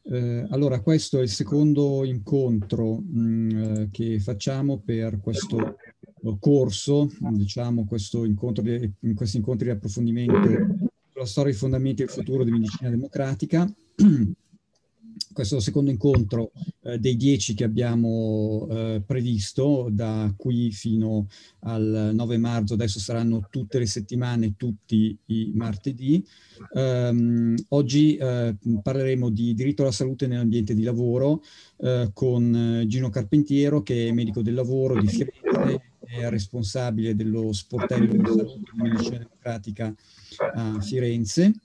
Allora, questo è il secondo incontro che facciamo per questo corso, diciamo, questi incontri di approfondimento sulla storia, i fondamenti e il futuro di medicina democratica. Questo è il secondo incontro dei 10 che abbiamo previsto da qui fino al 9 marzo. Adesso saranno tutte le settimane, tutti i martedì. Oggi parleremo di diritto alla salute nell'ambiente di lavoro con Gino Carpentiero, che è medico del lavoro di Firenze, è responsabile dello sportello di salute di medicina democratica a Firenze.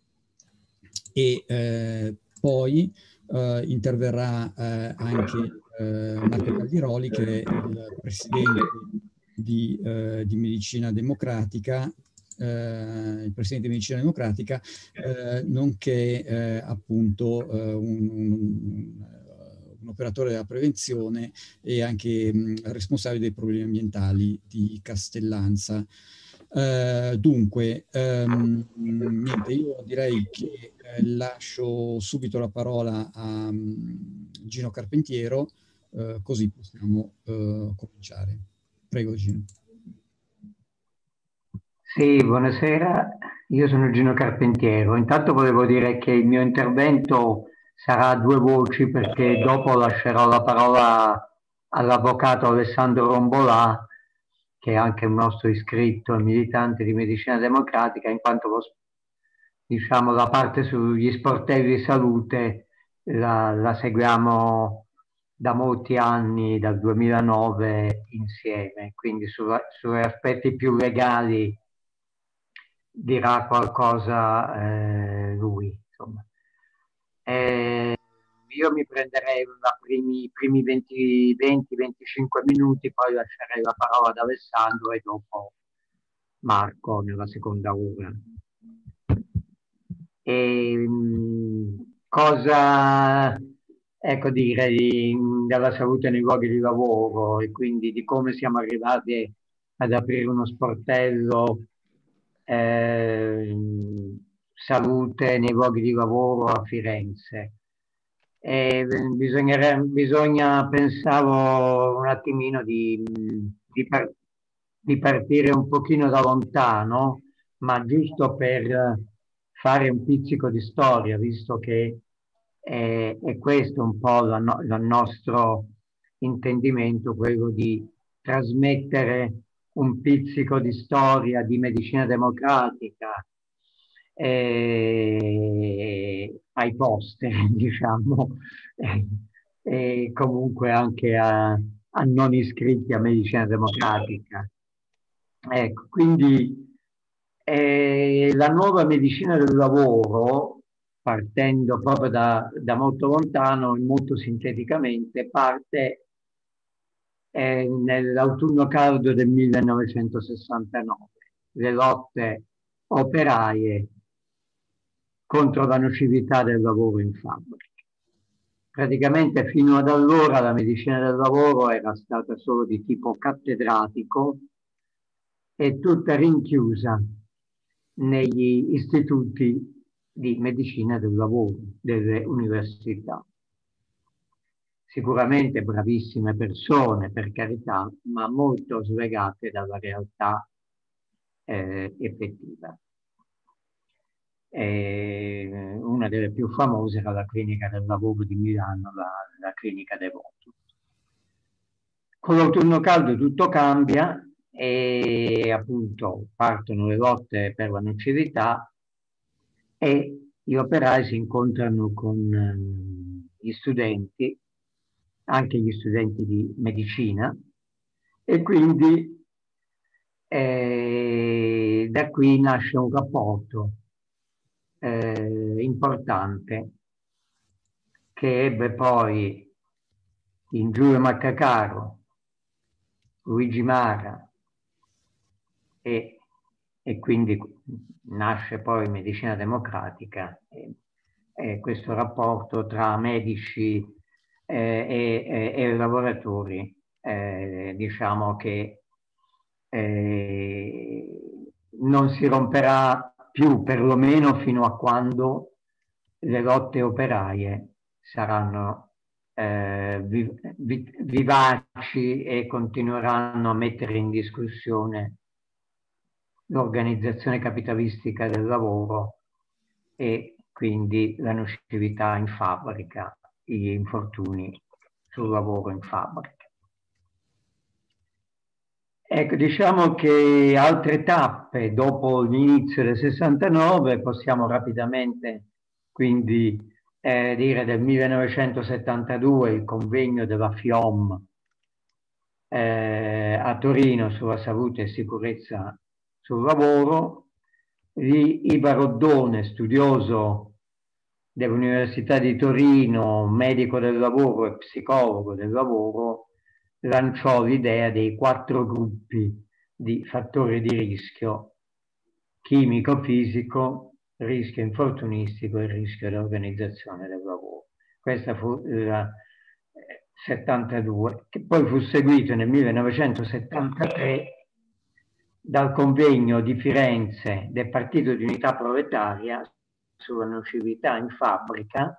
E poi interverrà anche Marco Caldiroli, che è il presidente di Medicina Democratica, nonché appunto un operatore della prevenzione e anche responsabile dei problemi ambientali di Castellanza. Dunque, niente, io direi che lascio subito la parola a Gino Carpentiero, così possiamo cominciare. Prego, Gino. Sì, buonasera, io sono Gino Carpentiero. Intanto volevo dire che il mio intervento sarà a due voci perché dopo lascerò la parola all'avvocato Alessandro Rombolà, che è anche un nostro iscritto e militante di medicina democratica, in quanto diciamo, la parte sugli sportelli di salute la seguiamo da molti anni, dal 2009 insieme, quindi sugli aspetti più legali dirà qualcosa lui. Insomma. Io mi prenderei i primi 20-25 minuti, poi lascerei la parola ad Alessandro e dopo Marco nella seconda ora. Cosa ecco dire della salute nei luoghi di lavoro e quindi di come siamo arrivati ad aprire uno sportello salute nei luoghi di lavoro a Firenze. Bisogna, pensavo un attimino di partire un pochino da lontano, ma giusto per fare un pizzico di storia, visto che è questo un po' il nostro intendimento, quello di trasmettere un pizzico di storia di medicina democratica ai posteri, diciamo, e comunque anche a non iscritti a medicina democratica. Ecco, quindi la nuova medicina del lavoro, partendo proprio da molto lontano e molto sinteticamente, parte nell'autunno caldo del 1969, le lotte operaie contro la nocività del lavoro in fabbrica. Praticamente fino ad allora la medicina del lavoro era stata solo di tipo cattedratico e tutta rinchiusa negli istituti di medicina del lavoro delle università. Sicuramente bravissime persone, per carità, ma molto slegate dalla realtà effettiva. Una delle più famose era la clinica del lavoro di Milano, la clinica Devoto. Con l'autunno caldo tutto cambia e appunto partono le lotte per la nocività e gli operai si incontrano con gli studenti, anche gli studenti di medicina, e quindi da qui nasce un rapporto importante che ebbe poi in Giulio Maccacaro, Luigi Mara e quindi nasce poi medicina democratica e questo rapporto tra medici e lavoratori diciamo che non si romperà più, perlomeno fino a quando le lotte operaie saranno vivaci e continueranno a mettere in discussione l'organizzazione capitalistica del lavoro e quindi la nocività in fabbrica, gli infortuni sul lavoro in fabbrica. Ecco, diciamo che altre tappe dopo l'inizio del 69 possiamo rapidamente quindi dire del 1972 il convegno della FIOM a Torino sulla salute e sicurezza sul lavoro. Lì Iva Roddone, studioso dell'Università di Torino, medico del lavoro e psicologo del lavoro, lanciò l'idea dei 4 gruppi di fattori di rischio: chimico-fisico, rischio infortunistico e rischio di organizzazione del lavoro. Questa fu il 72, che poi fu seguito nel 1973 dal convegno di Firenze del Partito di Unità Proletaria sulla nocività in fabbrica,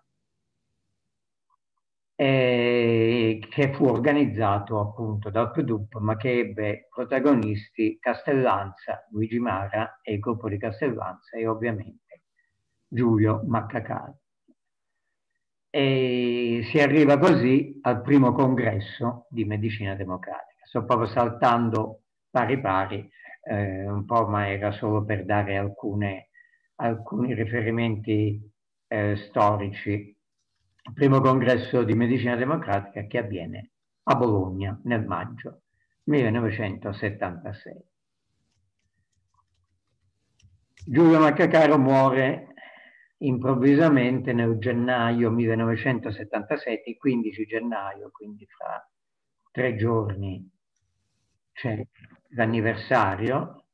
che fu organizzato appunto dal PDUP, ma che ebbe protagonisti Castellanza, Luigi Mara e il gruppo di Castellanza e ovviamente Giulio Maccacari. E si arriva così al primo congresso di medicina democratica. Sto proprio saltando pari pari, un po', ma era solo per dare alcuni riferimenti storici. Il primo congresso di medicina democratica che avviene a Bologna nel maggio 1976. Giulio Maccacaro muore improvvisamente nel gennaio 1977, il 15 gennaio, quindi fra 3 giorni c'è l'anniversario,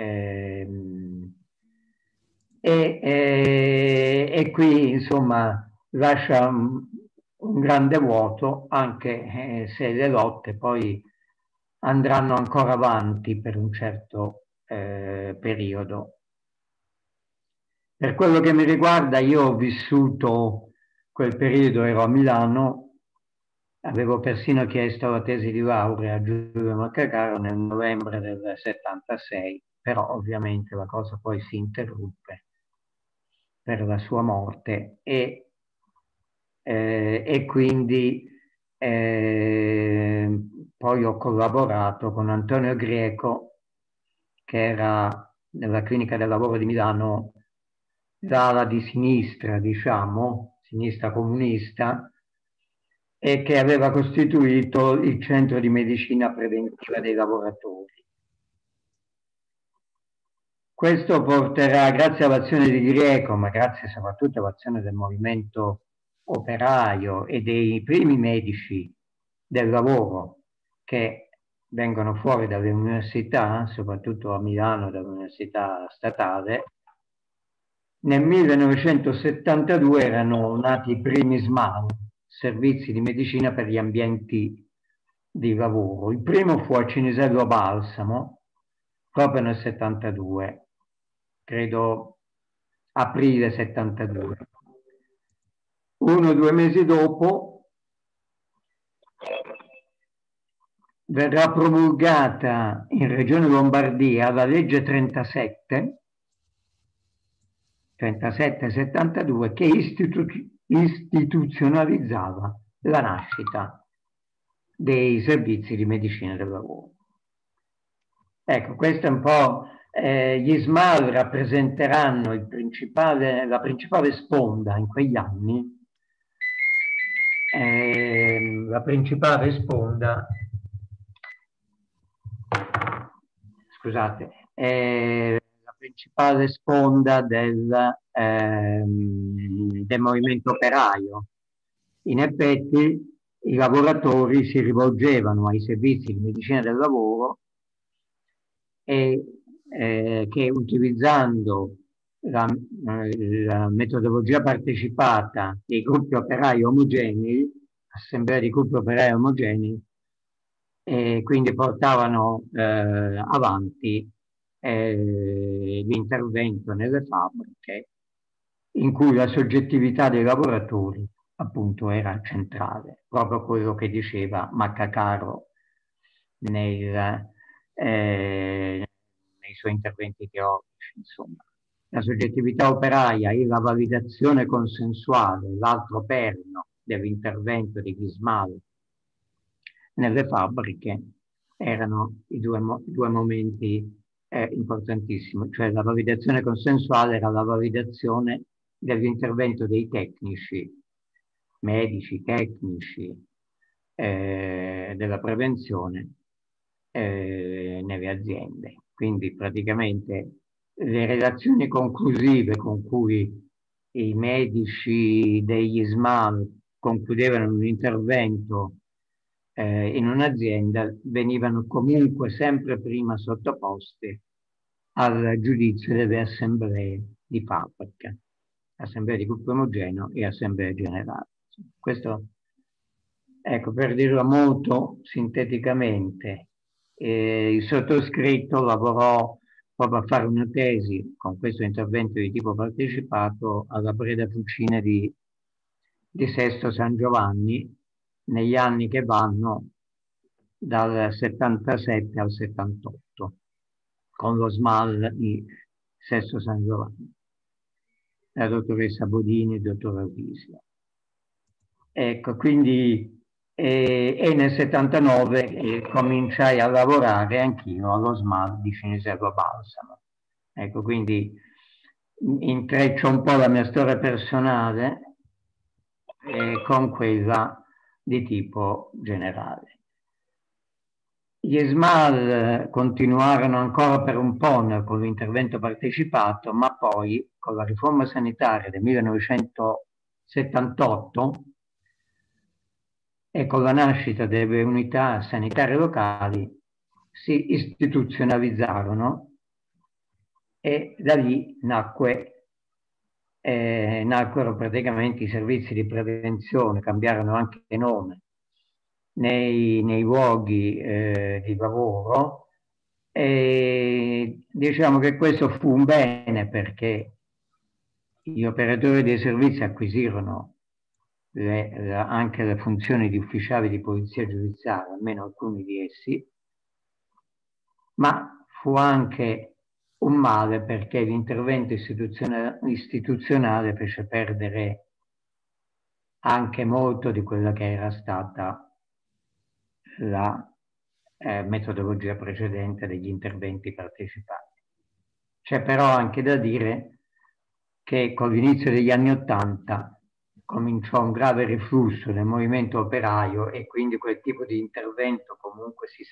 e qui insomma lascia un grande vuoto, anche se le lotte poi andranno ancora avanti per un certo periodo. Per quello che mi riguarda, io ho vissuto quel periodo, ero a Milano, avevo persino chiesto la tesi di laurea a Giulio Maccacaro nel novembre del 76, però ovviamente la cosa poi si interruppe per la sua morte e quindi poi ho collaborato con Antonio Grieco, che era nella Clinica del Lavoro di Milano l'ala di sinistra, diciamo, sinistra comunista, e che aveva costituito il centro di medicina preventiva dei lavoratori. Questo porterà, grazie all'azione di Grieco, ma grazie soprattutto all'azione del movimento operaio e dei primi medici del lavoro che vengono fuori dalle università, soprattutto a Milano dall'università statale. Nel 1972 erano nati i primi SMAL, servizi di medicina per gli ambienti di lavoro. Il primo fu a Cinisello Balsamo, proprio nel 72, credo aprile 72. 1 o 2 mesi dopo verrà promulgata in Regione Lombardia la legge 37-72 che istituzionalizzava la nascita dei servizi di medicina del lavoro. Ecco, questo è un po', gli SMAL rappresenteranno la principale sponda in quegli anni, la principale sponda, scusate, la principale sponda del movimento operaio. In effetti i lavoratori si rivolgevano ai servizi di medicina del lavoro e che utilizzando la metodologia partecipata dei gruppi operai omogenei, assemblea di gruppi operai omogenei, quindi portavano avanti l'intervento nelle fabbriche in cui la soggettività dei lavoratori appunto era centrale, proprio quello che diceva Maccacaro nei suoi interventi teorici, insomma. La soggettività operaia e la validazione consensuale, l'altro perno dell'intervento di Ghismal nelle fabbriche, erano i due momenti importantissimi. Cioè la validazione consensuale era la validazione dell'intervento dei tecnici, medici, tecnici, della prevenzione nelle aziende. Quindi praticamente le relazioni conclusive con cui i medici degli SMAL concludevano un intervento in un'azienda venivano comunque sempre prima sottoposte al giudizio delle assemblee di fabbrica, assemblea di gruppo omogeneo e assemblea generale. Questo, ecco, per dirlo molto sinteticamente, il sottoscritto lavorò proprio a fare una tesi con questo intervento di tipo partecipato alla Breda Fucine di Sesto San Giovanni negli anni che vanno dal 77 al 78 con lo SMAL di Sesto San Giovanni, la dottoressa Bodini e il dottor Audisio. Ecco, quindi e nel 79 cominciai a lavorare anch'io allo SMAL di Cinisello Balsamo. Ecco, quindi intreccio un po' la mia storia personale con quella di tipo generale. Gli SMAL continuarono ancora per un po' con l'intervento partecipato, ma poi con la riforma sanitaria del 1978 e con la nascita delle unità sanitarie locali si istituzionalizzarono e da lì nacquero praticamente i servizi di prevenzione, cambiarono anche nome nei luoghi di lavoro e diciamo che questo fu un bene perché gli operatori dei servizi acquisirono anche le funzioni di ufficiali di polizia giudiziaria, almeno alcuni di essi, ma fu anche un male perché l'intervento istituzionale fece perdere anche molto di quella che era stata la metodologia precedente degli interventi partecipati. C'è però anche da dire che con l'inizio degli anni '80 cominciò un grave riflusso nel movimento operaio e quindi quel tipo di intervento comunque si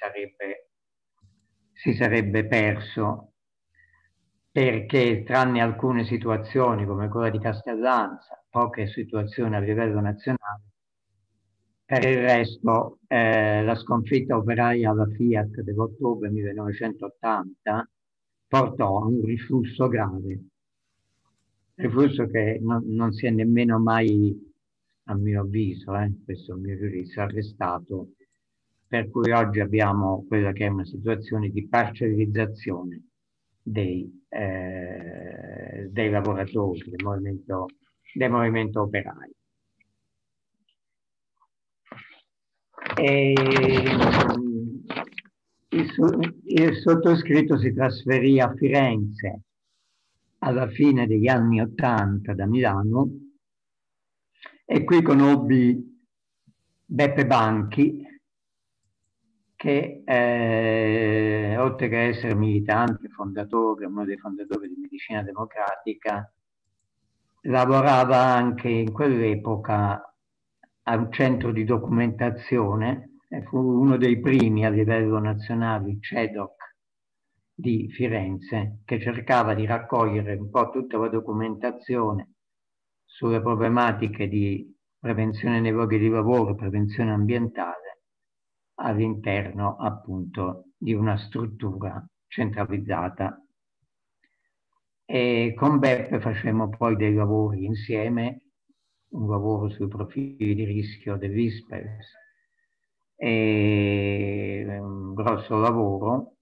sarebbe perso perché tranne alcune situazioni come quella di Castellanza, poche situazioni a livello nazionale, per il resto la sconfitta operaia alla Fiat dell'ottobre 1980 portò a un riflusso grave, riflusso che non si è nemmeno mai, a mio avviso, questo è il mio giudizio, arrestato, per cui oggi abbiamo quella che è una situazione di parcellizzazione dei lavoratori del movimento operaio. Il sottoscritto si trasferì a Firenze alla fine degli anni '80 da Milano e qui conobbi Beppe Banchi che oltre che essere militante, fondatore, uno dei fondatori di Medicina Democratica, lavorava anche in quell'epoca a un centro di documentazione e fu uno dei primi a livello nazionale, CEDOC di Firenze, che cercava di raccogliere un po' tutta la documentazione sulle problematiche di prevenzione nei luoghi di lavoro, prevenzione ambientale, all'interno appunto di una struttura centralizzata. E con Beppe facemmo poi dei lavori insieme, un lavoro sui profili di rischio dell'ISPES, un grosso lavoro,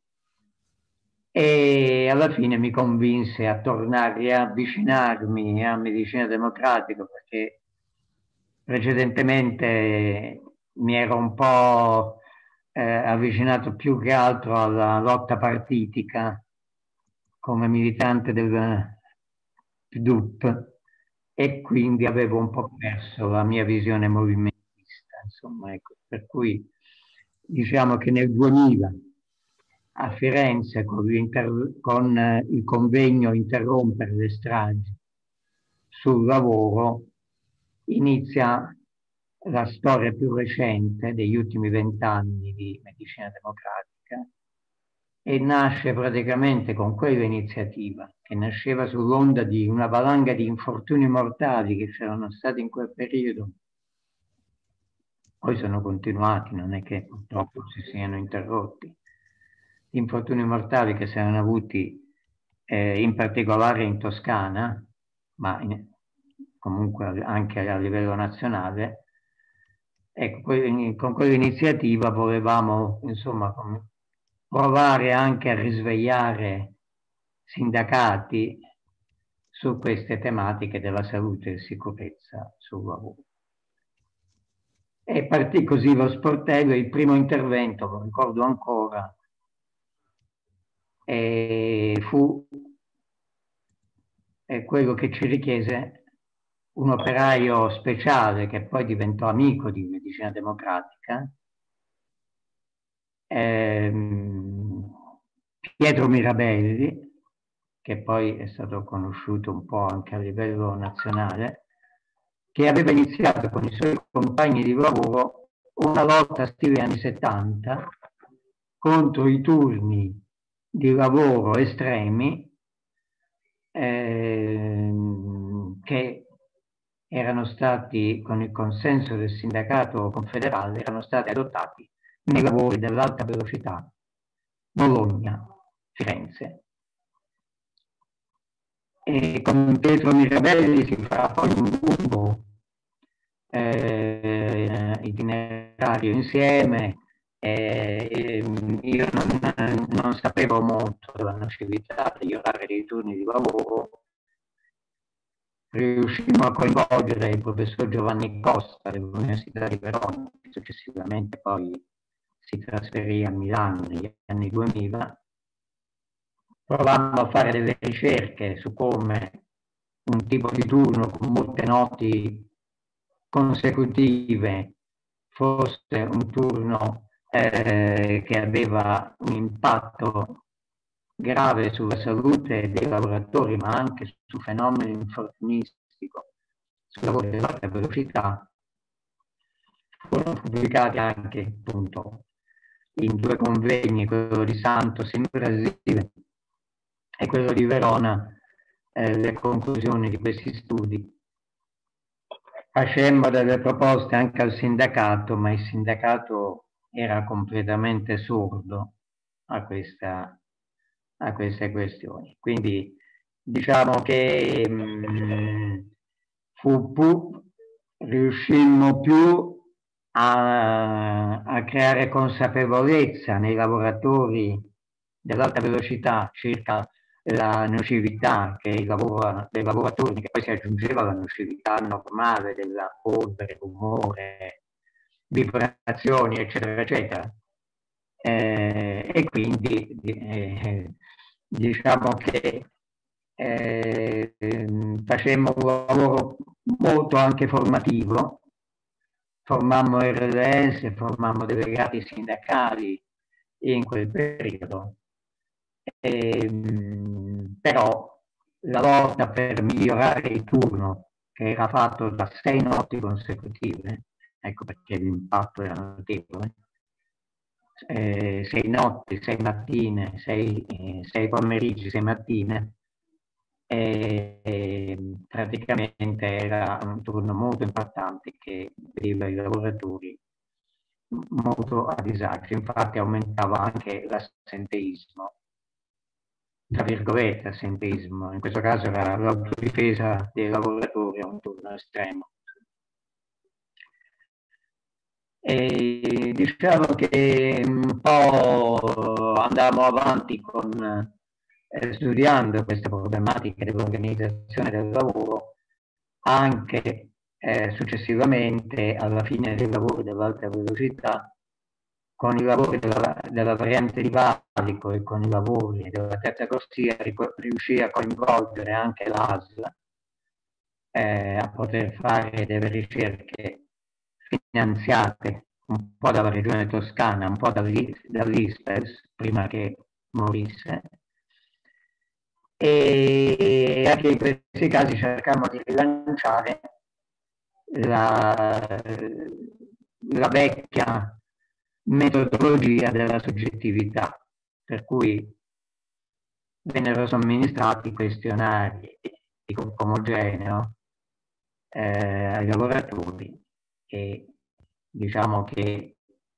e alla fine mi convinse a tornare a avvicinarmi a Medicina Democratica perché precedentemente mi ero un po' avvicinato più che altro alla lotta partitica come militante del PDUP, e quindi avevo un po' perso la mia visione movimentista, insomma, ecco. Per cui diciamo che nel 2000 a Firenze con il convegno Interrompere le stragi sul lavoro inizia la storia più recente degli ultimi 20 anni di medicina democratica, e nasce praticamente con quella iniziativa, che nasceva sull'onda di una valanga di infortuni mortali che c'erano stati in quel periodo. Poi sono continuati, non è che purtroppo si siano interrotti. Gli infortuni mortali che si erano avuti in particolare in Toscana, ma comunque anche a livello nazionale. Ecco, con quell'iniziativa volevamo, insomma, provare anche a risvegliare sindacati su queste tematiche della salute e sicurezza sul lavoro. E partì così lo sportello. Il primo intervento, lo ricordo ancora, fu quello che ci richiese un operaio speciale che poi diventò amico di medicina democratica, Pietro Mirabelli, che poi è stato conosciuto un po' anche a livello nazionale, che aveva iniziato con i suoi compagni di lavoro una lotta stile anni 70 contro i turni di lavoro estremi che erano stati, con il consenso del sindacato confederale, erano stati adottati nei lavori dell'alta velocità Bologna-Firenze. E con Pietro Mirabelli si fa poi un lungo itinerario insieme. Io non sapevo molto della nocività degli orari dei turni di lavoro. Riuscimmo a coinvolgere il professor Giovanni Costa dell'Università di Verona, che successivamente poi si trasferì a Milano negli anni 2000. Provammo a fare delle ricerche su come un tipo di turno con molte notti consecutive fosse un turno che aveva un impatto grave sulla salute dei lavoratori, ma anche su fenomeni infortunistico sul lavoro dell'alta velocità. Furono pubblicati anche appunto in 2 convegni, quello di Santos in Brasile e quello di Verona, le conclusioni di questi studi. Facemmo delle proposte anche al sindacato, ma il sindacato era completamente sordo a queste questioni. Quindi diciamo che riuscimmo più a creare consapevolezza nei lavoratori dell'alta velocità circa la nocività dei lavoratori, che poi si aggiungeva alla nocività normale della polvere, rumore, vibrazioni, eccetera, eccetera. E quindi diciamo che facemmo un lavoro molto anche formativo, formammo RLS, formammo delegati sindacali in quel periodo. Però la lotta per migliorare il turno, che era fatto da 6 notti consecutive, ecco perché l'impatto era notevole, 6 notti, 6 mattine, 6 pomeriggi, 6 mattine, praticamente era un turno molto importante che vedeva i lavoratori molto a disagio. Infatti aumentava anche l'assenteismo, tra virgolette assenteismo, in questo caso era l'autodifesa dei lavoratori a un turno estremo. E diciamo che un po' andavamo avanti con studiando queste problematiche dell'organizzazione del lavoro anche successivamente, alla fine dei lavori dell'alta velocità, con i lavori della variante di Valico e con i lavori della terza corsia, riuscì a coinvolgere anche l'ASL a poter fare delle ricerche finanziate un po' dalla regione toscana, un po' dall'ISPES, prima che morisse. E anche in questi casi cercammo di rilanciare la vecchia metodologia della soggettività, per cui vennero somministrati questionari di gruppo omogeneo ai lavoratori e diciamo che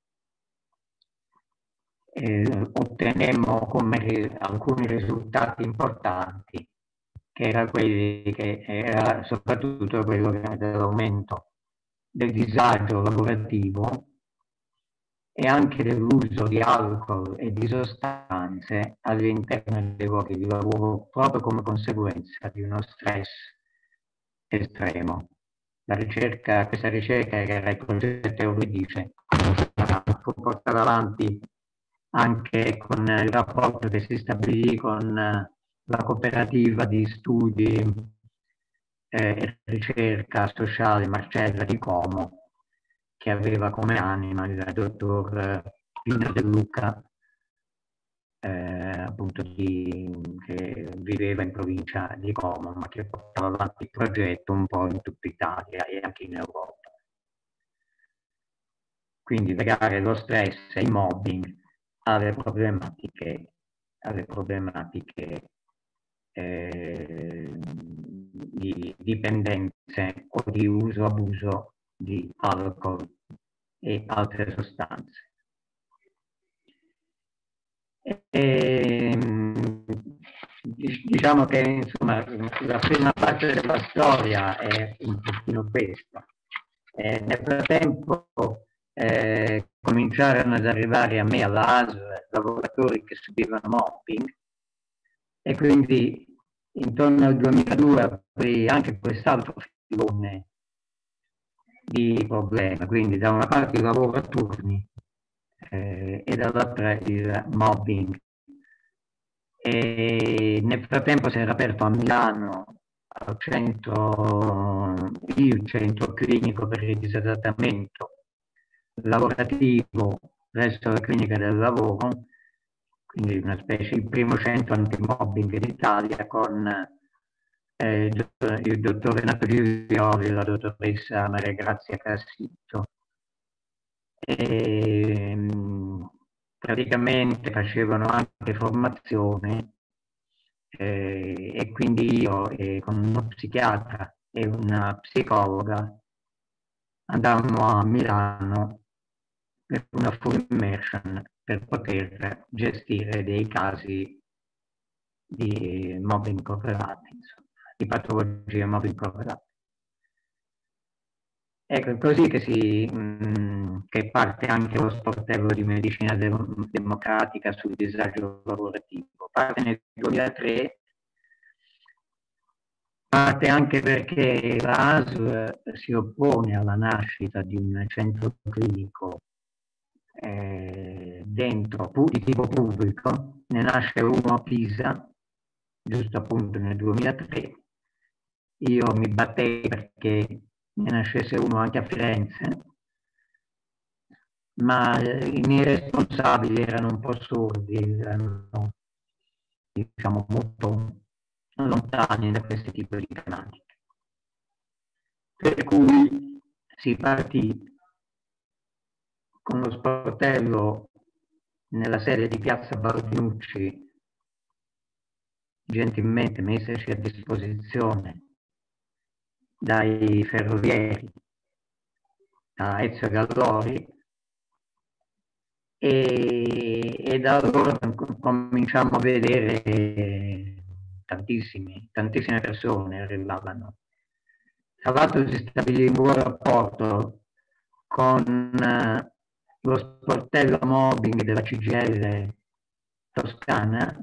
ottenemmo come alcuni risultati importanti, che era soprattutto quello dell'aumento del disagio lavorativo e anche dell'uso di alcol e di sostanze all'interno dei luoghi di lavoro, proprio come conseguenza di uno stress estremo. Questa ricerca, che era il progetto Euridice, fu portata avanti anche con il rapporto che si stabilì con la cooperativa di studi e ricerca sociale Marcella di Como, che aveva come anima il dottor Pino De Luca, appunto che viveva in provincia di Como, ma che portava avanti il progetto un po' in tutta Italia e anche in Europa. Quindi legare lo stress e il mobbing alle problematiche di dipendenze o di uso-abuso di alcol e altre sostanze. Diciamo che insomma la prima parte della storia è un pochino questa. Nel frattempo cominciarono ad arrivare a me alla ASL lavoratori che subivano mobbing e quindi intorno al 2002 aprì anche quest'altro filone di problema, quindi da una parte il lavoro a turni e dall'altra il mobbing. E nel frattempo si era aperto a Milano il centro clinico per il disadattamento lavorativo presso la clinica del lavoro, quindi una specie il primo centro antimobbing d'Italia con il dottor Renato Girioli e la dottoressa Maria Grazia Cassitto. Praticamente facevano anche formazione e quindi io con uno psichiatra e una psicologa andammo a Milano per una full immersion per poter gestire dei casi di mobbing correlato, di patologie mobbing correlate. Ecco, è così che parte anche lo sportello di medicina democratica sul disagio lavorativo. Parte nel 2003, parte anche perché la ASL si oppone alla nascita di un centro clinico di tipo pubblico. Ne nasce uno a Pisa, giusto appunto nel 2003. Io mi battei perché ne nascesse uno anche a Firenze, ma i miei responsabili erano un po' sordi, erano diciamo molto lontani da questi tipi di tematiche. Per cui si partì con lo sportello nella sede di Piazza Baldinucci, gentilmente messerci a disposizione dai ferrovieri, da Ezio Gallori, e da allora cominciamo a vedere tantissime persone arrivavano. Tra l'altro si stabilì un buon rapporto con lo sportello mobbing della CGIL toscana,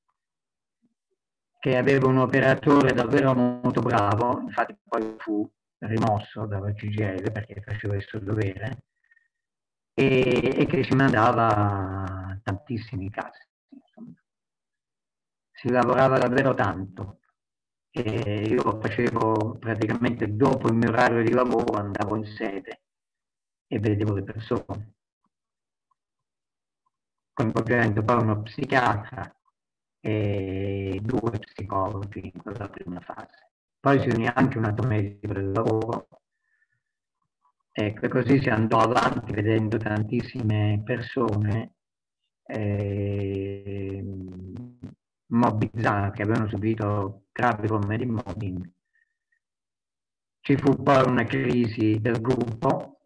che aveva un operatore davvero molto bravo, infatti poi fu rimosso dalla CGIL perché faceva il suo dovere e che ci mandava tantissimi casi. Insomma. Si lavorava davvero tanto e io lo facevo praticamente dopo il mio orario di lavoro, andavo in sede e vedevo le persone, coinvolgendo poi uno psichiatra e 2 psicologi in quella prima fase. Poi si unì anche un altro medico del lavoro e così si andò avanti vedendo tantissime persone mobbizzate, che avevano subito gravi forme di mobbing. Ci fu poi una crisi del gruppo,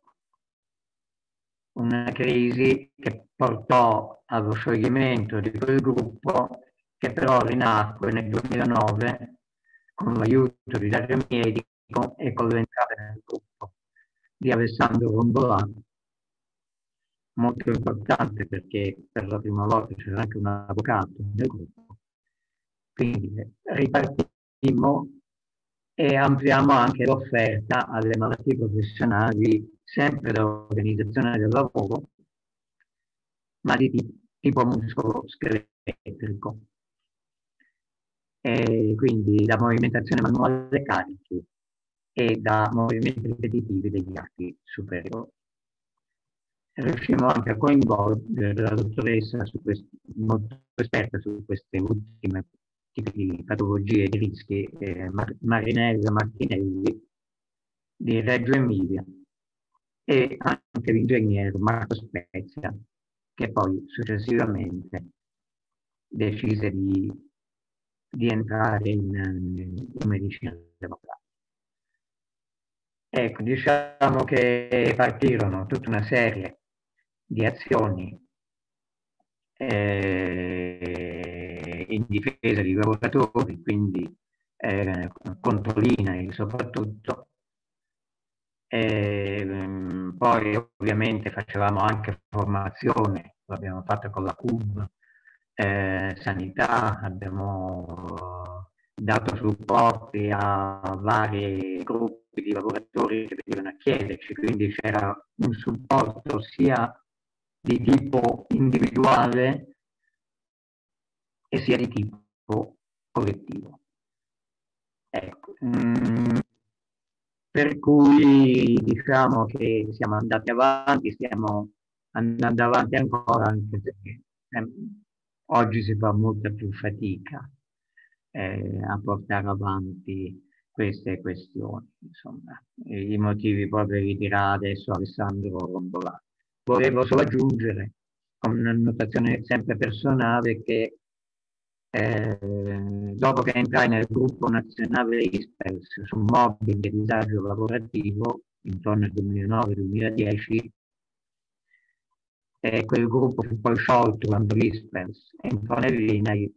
una crisi che portò allo scioglimento di quel gruppo, che però rinacque nel 2009 con l'aiuto di Dario Miedico e con l'entrata nel gruppo di Alessandro Rombolà, molto importante perché per la prima volta c'era anche un avvocato nel gruppo. Quindi ripartimmo e ampliamo anche l'offerta alle malattie professionali, sempre dall'organizzazione del lavoro, ma di tipo muscolo-scheletrico. E quindi da movimentazione manuale dei carichi e da movimenti ripetitivi degli arti superiori. Riuscimmo anche a coinvolgere la dottoressa molto esperta su queste ultime tipi di patologie e di rischi, Marinella Martinelli di Reggio Emilia e anche l'ingegnere Marco Spezia, che poi successivamente decise di entrare in medicina democratica. Ecco, diciamo che partirono tutta una serie di azioni in difesa dei lavoratori, quindi contro l'INAIL soprattutto. Poi ovviamente facevamo anche formazione, l'abbiamo fatta con la CUB, sanità, abbiamo dato supporti a vari gruppi di lavoratori che venivano a chiederci, quindi c'era un supporto sia di tipo individuale e sia di tipo collettivo. Ecco. Per cui diciamo che siamo andati avanti, stiamo andando avanti ancora, anche perché oggi si fa molta più fatica a portare avanti queste questioni. Insomma, i motivi poi per li dirà adesso Alessandro Rombolà. Volevo solo aggiungere, con una notazione sempre personale, che dopo che entrai nel gruppo nazionale ISPELS su mobbing e disagio lavorativo, intorno al 2009-2010, quel gruppo fu poi sciolto quando l'ISPELS entrò nell'INAIL,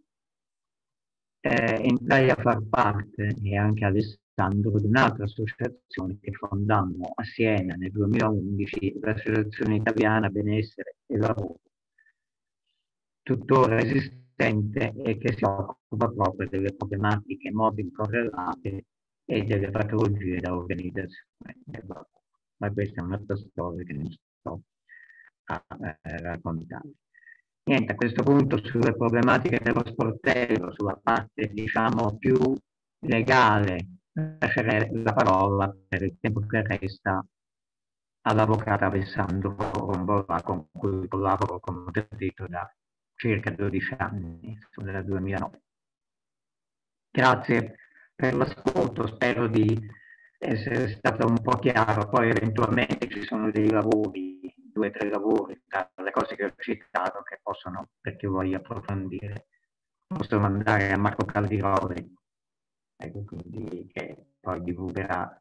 entrai a far parte, e anche Alessandro, di un'altra associazione che fondammo a Siena nel 2011, l'Associazione Italiana Benessere e Lavoro, tuttora esistente e che si occupa proprio delle problematiche mobbing correlate e delle patologie da organizzazione del lavoro. Ma questa è un'altra storia che non sto a raccontare. Niente, a questo punto sulle problematiche dello sportello, sulla parte diciamo più legale, lascerei la parola per il tempo che resta all'avvocato Alessandro Rombolà, con cui collaboro, come ho detto, da circa 12 anni, dal 2009. Grazie per l'ascolto, spero di essere stato un po' chiaro, poi eventualmente ci sono dei lavori, 2 o 3 lavori, tra le cose che ho citato, che possono, per chi voglia approfondire, posso mandare a Marco Caldiroli, ecco, quindi, che poi divulgherà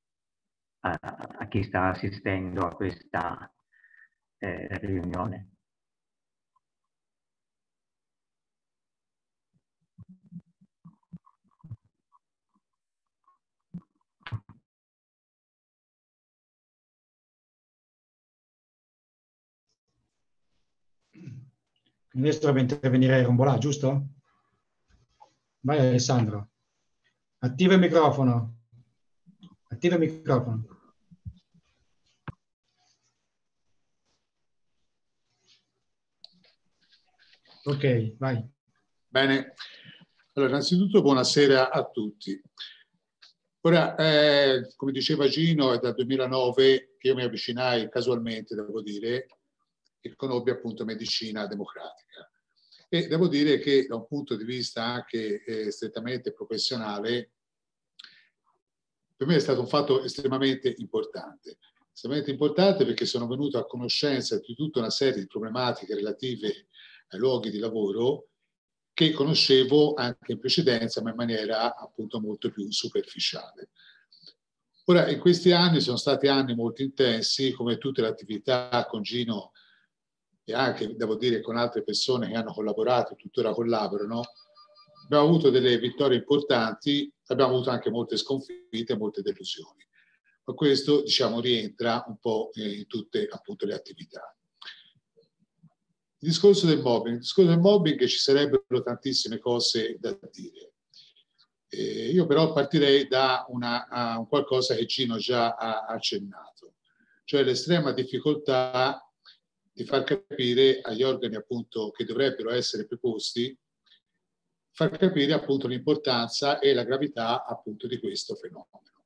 a chi sta assistendo a questa riunione. Adesso dovrebbe intervenire Rombolà, giusto? Vai Alessandro. Attiva il microfono. Attiva il microfono. Ok, vai. Bene. Allora, innanzitutto buonasera a tutti. Ora, come diceva Gino, è dal 2009 che io mi avvicinai casualmente, devo dire, e conobbi appunto medicina democratica. E devo dire che da un punto di vista anche strettamente professionale, per me è stato un fatto estremamente importante. Estremamente importante perché sono venuto a conoscenza di tutta una serie di problematiche relative ai luoghi di lavoro che conoscevo anche in precedenza, ma in maniera appunto molto più superficiale. Ora, in questi anni sono stati anni molto intensi, come tutte le attività con Gino e anche, devo dire, con altre persone che hanno collaborato e tuttora collaborano. Abbiamo avuto delle vittorie importanti, abbiamo avuto anche molte sconfitte e molte delusioni. Ma questo, diciamo, rientra un po' in tutte appunto le attività. Il discorso del mobbing, ci sarebbero tantissime cose da dire. Io però partirei da un qualcosa che Gino già ha accennato, cioè l'estrema difficoltà di far capire agli organi appunto che dovrebbero essere preposti, far capire appunto l'importanza e la gravità appunto di questo fenomeno.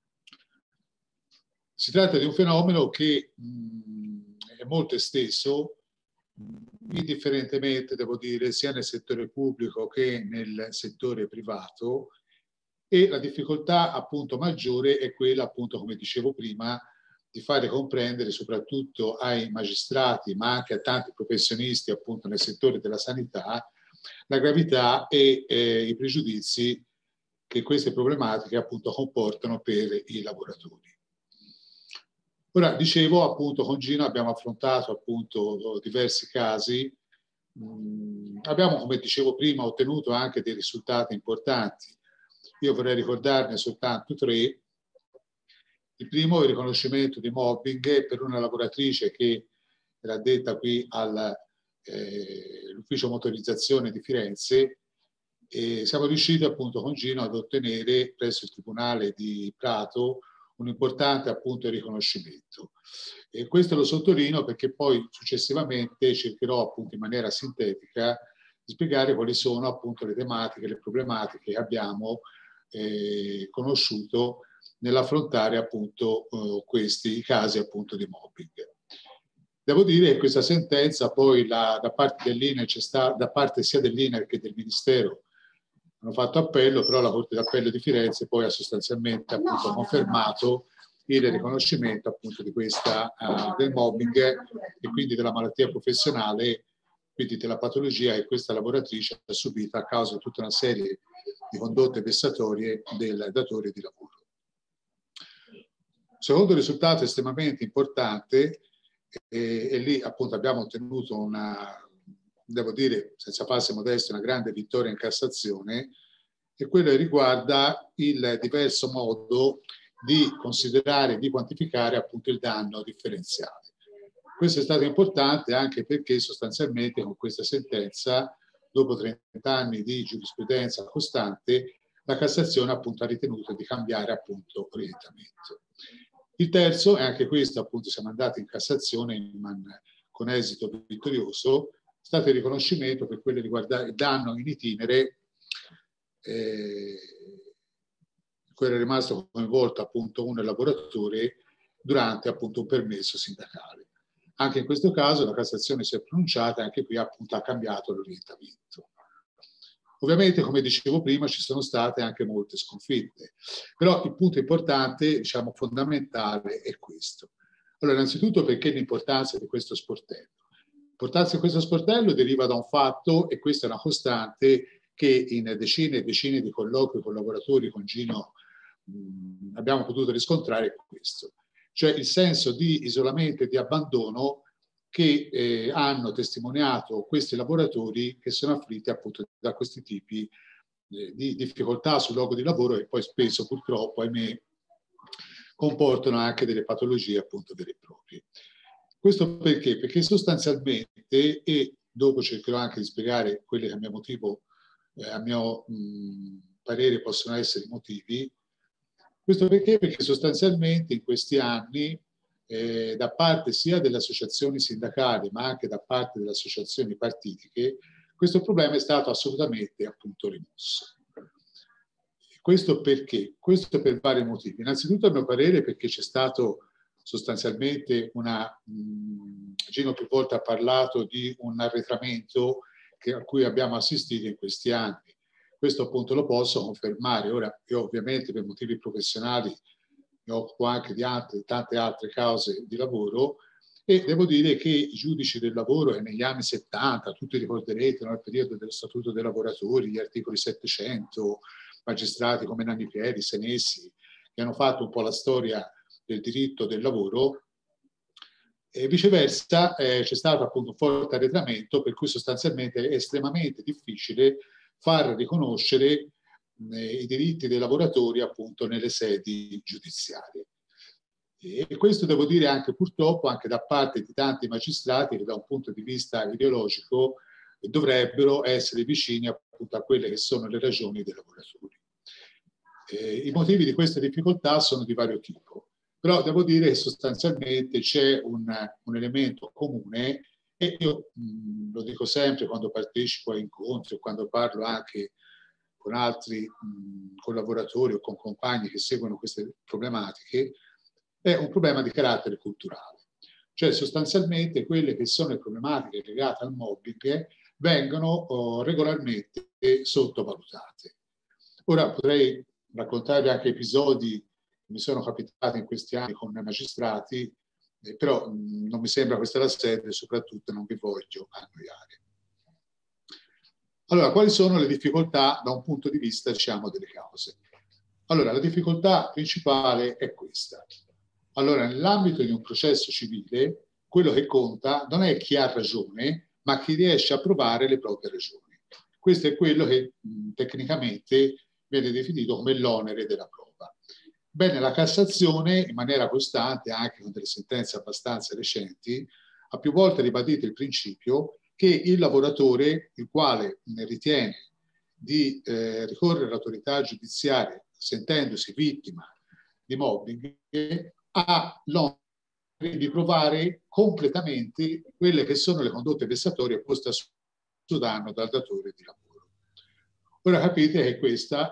Si tratta di un fenomeno che è molto esteso, indifferentemente, devo dire, sia nel settore pubblico che nel settore privato, e la difficoltà appunto maggiore è quella appunto, come dicevo prima, di fare comprendere soprattutto ai magistrati, ma anche a tanti professionisti appunto nel settore della sanità, la gravità e i pregiudizi che queste problematiche appunto comportano per i lavoratori. Ora, dicevo appunto con Gino abbiamo affrontato appunto diversi casi, abbiamo, come dicevo prima, ottenuto anche dei risultati importanti. Io vorrei ricordarne soltanto 3. Il primo è il riconoscimento di mobbing per una lavoratrice che era addetta qui all'ufficio motorizzazione di Firenze, e siamo riusciti appunto con Gino ad ottenere presso il Tribunale di Prato un importante appunto riconoscimento. E questo lo sottolineo perché poi successivamente cercherò appunto in maniera sintetica di spiegare quali sono appunto le tematiche, le problematiche che abbiamo conosciuto nell'affrontare appunto questi casi appunto di mobbing. Devo dire che questa sentenza poi da parte dell'INAIL c'è stata, da parte sia dell'INAIL che del Ministero, hanno fatto appello, però la Corte d'Appello di Firenze poi ha sostanzialmente appunto confermato il riconoscimento appunto di questa del mobbing e quindi della malattia professionale, quindi della patologia che questa lavoratrice ha subito a causa di tutta una serie di condotte vessatorie del datore di lavoro. Secondo risultato estremamente importante, e lì appunto abbiamo ottenuto devo dire, senza false modestie, una grande vittoria in Cassazione, e quello riguarda il diverso modo di considerare e di quantificare appunto il danno differenziale. Questo è stato importante anche perché sostanzialmente con questa sentenza, dopo 30 anni di giurisprudenza costante, la Cassazione appunto ha ritenuto di cambiare appunto orientamento. Il terzo, e anche questo appunto siamo andati in Cassazione con esito vittorioso, è stato il riconoscimento per quello riguardante il danno in itinere, quello è rimasto coinvolto appunto un lavoratore durante appunto un permesso sindacale. Anche in questo caso la Cassazione si è pronunciata e anche qui appunto ha cambiato l'orientamento. Ovviamente, come dicevo prima, ci sono state anche molte sconfitte, però il punto importante, diciamo fondamentale, è questo. Allora, innanzitutto perché l'importanza di questo sportello? L'importanza di questo sportello deriva da un fatto, e questa è una costante, che in decine e decine di colloqui con lavoratori, con Gino, abbiamo potuto riscontrare questo. Cioè il senso di isolamento e di abbandono che hanno testimoniato questi lavoratori che sono afflitti appunto da questi tipi di difficoltà sul luogo di lavoro e poi spesso purtroppo, ahimè, comportano anche delle patologie appunto vere e proprie. Questo perché? Perché sostanzialmente, e dopo cercherò anche di spiegare quelli che a mio motivo, a mio parere possono essere i motivi, Questo perché? Perché sostanzialmente in questi anni da parte sia delle associazioni sindacali ma anche da parte delle associazioni partitiche questo problema è stato assolutamente appunto rimosso. Questo perché? Questo per vari motivi. Innanzitutto a mio parere perché c'è stato sostanzialmente Gino più volte ha parlato di un arretramento a cui abbiamo assistito in questi anni. Questo appunto lo posso confermare. Ora io ovviamente per motivi professionali mi occupo anche di tante altre cause di lavoro e devo dire che i giudici del lavoro negli anni 70, tutti ricorderete, nel periodo dello Statuto dei lavoratori, gli articoli 700, magistrati come Nanni Pieri, Senessi, che hanno fatto un po' la storia del diritto del lavoro, e viceversa c'è stato appunto un forte arretramento per cui sostanzialmente è estremamente difficile far riconoscere i diritti dei lavoratori appunto nelle sedi giudiziarie. E questo devo dire anche purtroppo anche da parte di tanti magistrati che da un punto di vista ideologico dovrebbero essere vicini appunto a quelle che sono le ragioni dei lavoratori. I motivi di queste difficoltà sono di vario tipo, però devo dire che sostanzialmente c'è un elemento comune e io lo dico sempre quando partecipo a incontri o quando parlo anche con altri collaboratori o con compagni che seguono queste problematiche, è un problema di carattere culturale. Cioè sostanzialmente quelle che sono le problematiche legate al mobbing vengono regolarmente sottovalutate. Ora potrei raccontarvi anche episodi che mi sono capitati in questi anni con magistrati, però non mi sembra questa la sede e soprattutto non vi voglio annoiare. Allora, quali sono le difficoltà da un punto di vista, diciamo, delle cause? Allora, la difficoltà principale è questa. Allora, nell'ambito di un processo civile, quello che conta non è chi ha ragione, ma chi riesce a provare le proprie ragioni. Questo è quello che tecnicamente viene definito come l'onere della prova. Bene, la Cassazione, in maniera costante, anche con delle sentenze abbastanza recenti, ha più volte ribadito il principio che il lavoratore, il quale ritiene di ricorrere all'autorità giudiziaria sentendosi vittima di mobbing, ha l'onere di provare completamente quelle che sono le condotte vessatorie poste a suo danno dal datore di lavoro. Ora capite che questa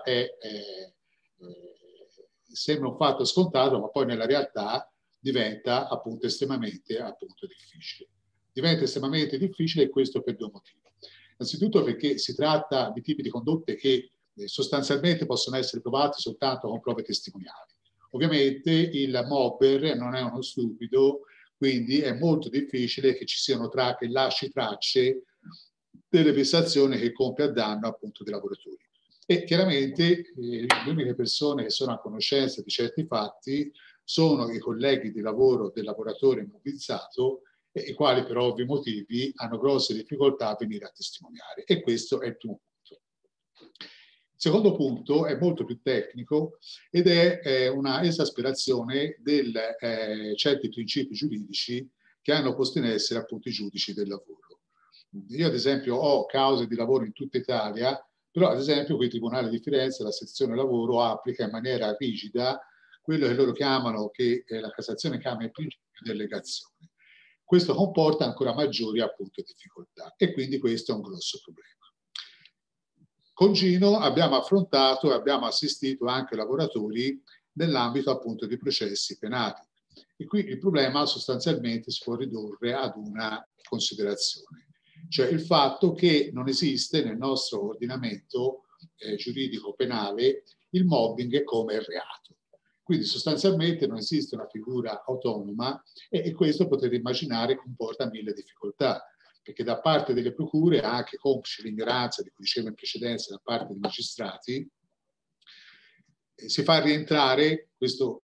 sembra un fatto scontato, ma poi nella realtà diventa appunto estremamente difficile. Diventa estremamente difficile e questo per due motivi. Innanzitutto perché si tratta di tipi di condotte che sostanzialmente possono essere provate soltanto con prove testimoniali. Ovviamente il mobber non è uno stupido, quindi è molto difficile che ci siano che lasci tracce delle vessazioni che compie a danno appunto dei lavoratori. E chiaramente le uniche persone che sono a conoscenza di certi fatti sono i colleghi di lavoro del lavoratore immobilizzato, i quali per ovvi motivi hanno grosse difficoltà a venire a testimoniare. E questo è il primo punto. Il secondo punto è molto più tecnico ed è una esasperazione di certi principi giuridici che hanno posto in essere appunto i giudici del lavoro. Io ad esempio ho cause di lavoro in tutta Italia, però ad esempio qui il Tribunale di Firenze, la sezione lavoro, applica in maniera rigida quello che loro chiamano, che la Cassazione chiama il principio di delegazione. Questo comporta ancora maggiori appunto difficoltà e quindi questo è un grosso problema. Con Gino abbiamo affrontato e abbiamo assistito anche lavoratori nell'ambito appunto di processi penali. E qui il problema sostanzialmente si può ridurre ad una considerazione, cioè il fatto che non esiste nel nostro ordinamento giuridico penale il mobbing come reato. Quindi sostanzialmente non esiste una figura autonoma e questo potete immaginare comporta mille difficoltà, perché da parte delle procure, anche complice l'ignoranza di cui dicevo in precedenza da parte dei magistrati, si fa rientrare questo,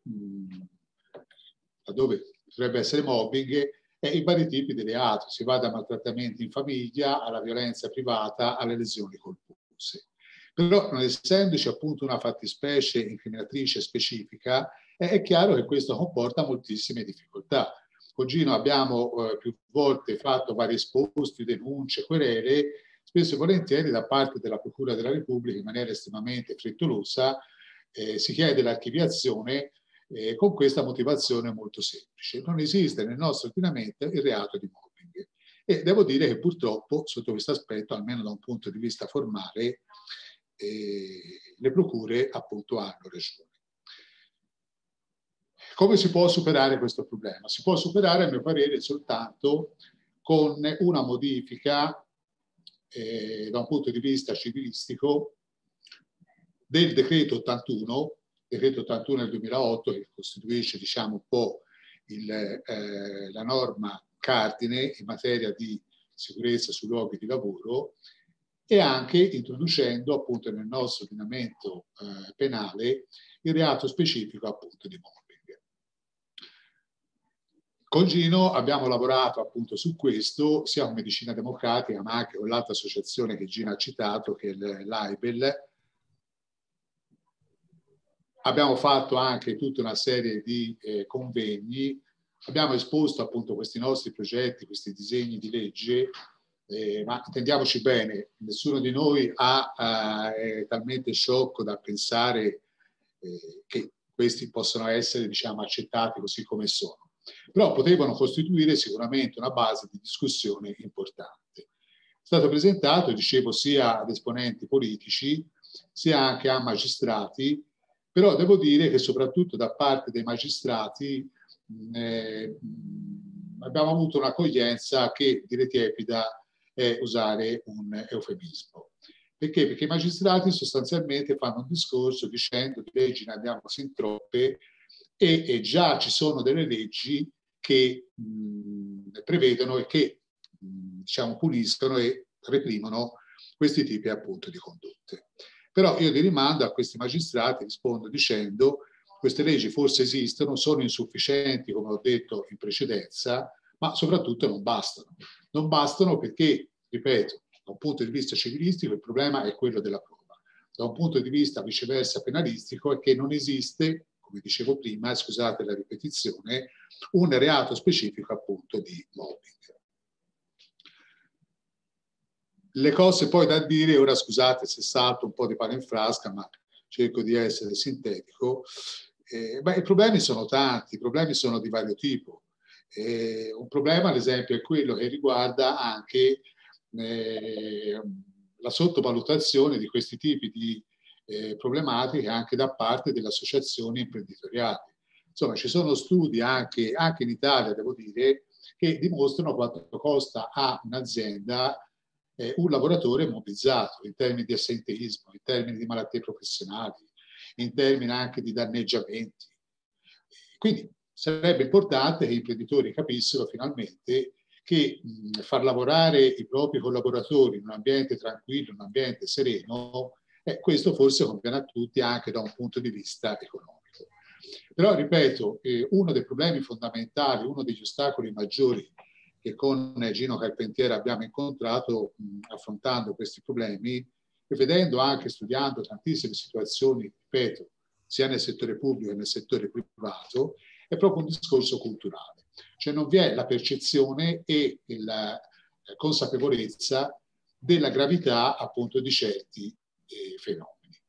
laddove dovrebbe essere mobbing, i vari tipi di reato. Si va da maltrattamenti in famiglia alla violenza privata alle lesioni colpose. Però non essendoci appunto una fattispecie incriminatrice specifica, è chiaro che questo comporta moltissime difficoltà. Con Gino abbiamo più volte fatto vari esposti, denunce, querele, spesso e volentieri da parte della Procura della Repubblica in maniera estremamente frettolosa si chiede l'archiviazione con questa motivazione molto semplice. Non esiste nel nostro ordinamento il reato di mobbing. E devo dire che purtroppo, sotto questo aspetto, almeno da un punto di vista formale, le procure appunto hanno ragione. Come si può superare questo problema? Si può superare, a mio parere, soltanto con una modifica da un punto di vista civilistico del decreto 81 del 2008, che costituisce, diciamo, un po' la norma cardine in materia di sicurezza sui luoghi di lavoro, e anche introducendo appunto nel nostro ordinamento penale il reato specifico appunto di mobbing. Con Gino abbiamo lavorato appunto su questo, sia con Medicina Democratica, ma anche con l'altra associazione che Gino ha citato, che è l'AIBEL. Abbiamo fatto anche tutta una serie di convegni, abbiamo esposto appunto questi nostri progetti, questi disegni di legge, ma intendiamoci bene, nessuno di noi è talmente sciocco da pensare che questi possono essere, diciamo, accettati così come sono. Però potevano costituire sicuramente una base di discussione importante. È stato presentato, dicevo, sia ad esponenti politici, sia anche a magistrati, però devo dire che soprattutto da parte dei magistrati abbiamo avuto un'accoglienza che, dire tiepida, è usare un eufemismo. Perché? Perché i magistrati sostanzialmente fanno un discorso dicendo che leggi ne abbiamo sin troppe, e già ci sono delle leggi che prevedono e che diciamo, puniscono e reprimono questi tipi appunto di condotte. Però io li rimando a questi magistrati, rispondo dicendo queste leggi forse esistono, sono insufficienti, come ho detto in precedenza, ma soprattutto non bastano. Non bastano perché, ripeto, da un punto di vista civilistico il problema è quello della prova. Da un punto di vista viceversa penalistico è che non esiste, come dicevo prima, scusate la ripetizione, un reato specifico appunto di mobbing. Le cose poi da dire, ora scusate se salto un po' di pane in frasca, ma cerco di essere sintetico, i problemi sono tanti, i problemi sono di vario tipo. Un problema, ad esempio, è quello che riguarda anche la sottovalutazione di questi tipi di problematiche anche da parte delle associazioni imprenditoriali. Insomma, ci sono studi anche in Italia, devo dire, che dimostrano quanto costa a un'azienda un lavoratore mobbizzato in termini di assenteismo, in termini di malattie professionali, in termini anche di danneggiamenti. Quindi sarebbe importante che gli imprenditori capissero finalmente che far lavorare i propri collaboratori in un ambiente tranquillo, in un ambiente sereno, questo forse conviene a tutti anche da un punto di vista economico. Però, ripeto, uno dei problemi fondamentali, uno degli ostacoli maggiori che con Gino Carpentier abbiamo incontrato affrontando questi problemi e vedendo anche, studiando tantissime situazioni, ripeto, sia nel settore pubblico che nel settore privato, è proprio un discorso culturale. Cioè non vi è la percezione e la consapevolezza della gravità appunto di certi fenomeni.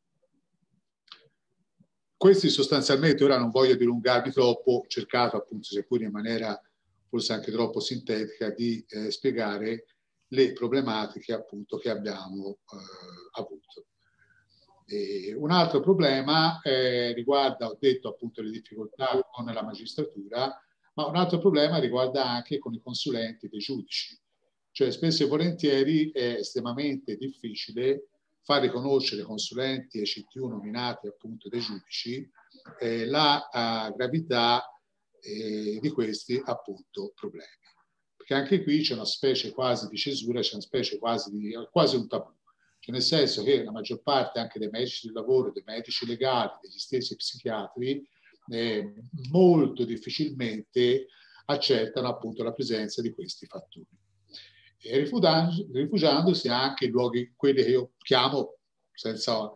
Questi sostanzialmente, ora non voglio dilungarmi troppo, ho cercato appunto, seppur in maniera forse anche troppo sintetica, di spiegare le problematiche appunto che abbiamo avuto. Un altro problema riguarda, ho detto appunto, le difficoltà con la magistratura, ma un altro problema riguarda anche con i consulenti dei giudici. Cioè spesso e volentieri è estremamente difficile far riconoscere ai consulenti e CTU nominati appunto dai giudici la gravità di questi appunto problemi. Perché anche qui c'è una specie quasi di cesura, c'è una specie quasi un tabù. Cioè nel senso che la maggior parte anche dei medici del lavoro, dei medici legali, degli stessi psichiatri, molto difficilmente accettano appunto la presenza di questi fattori. E rifugiandosi anche in luoghi, quelli che io chiamo, senza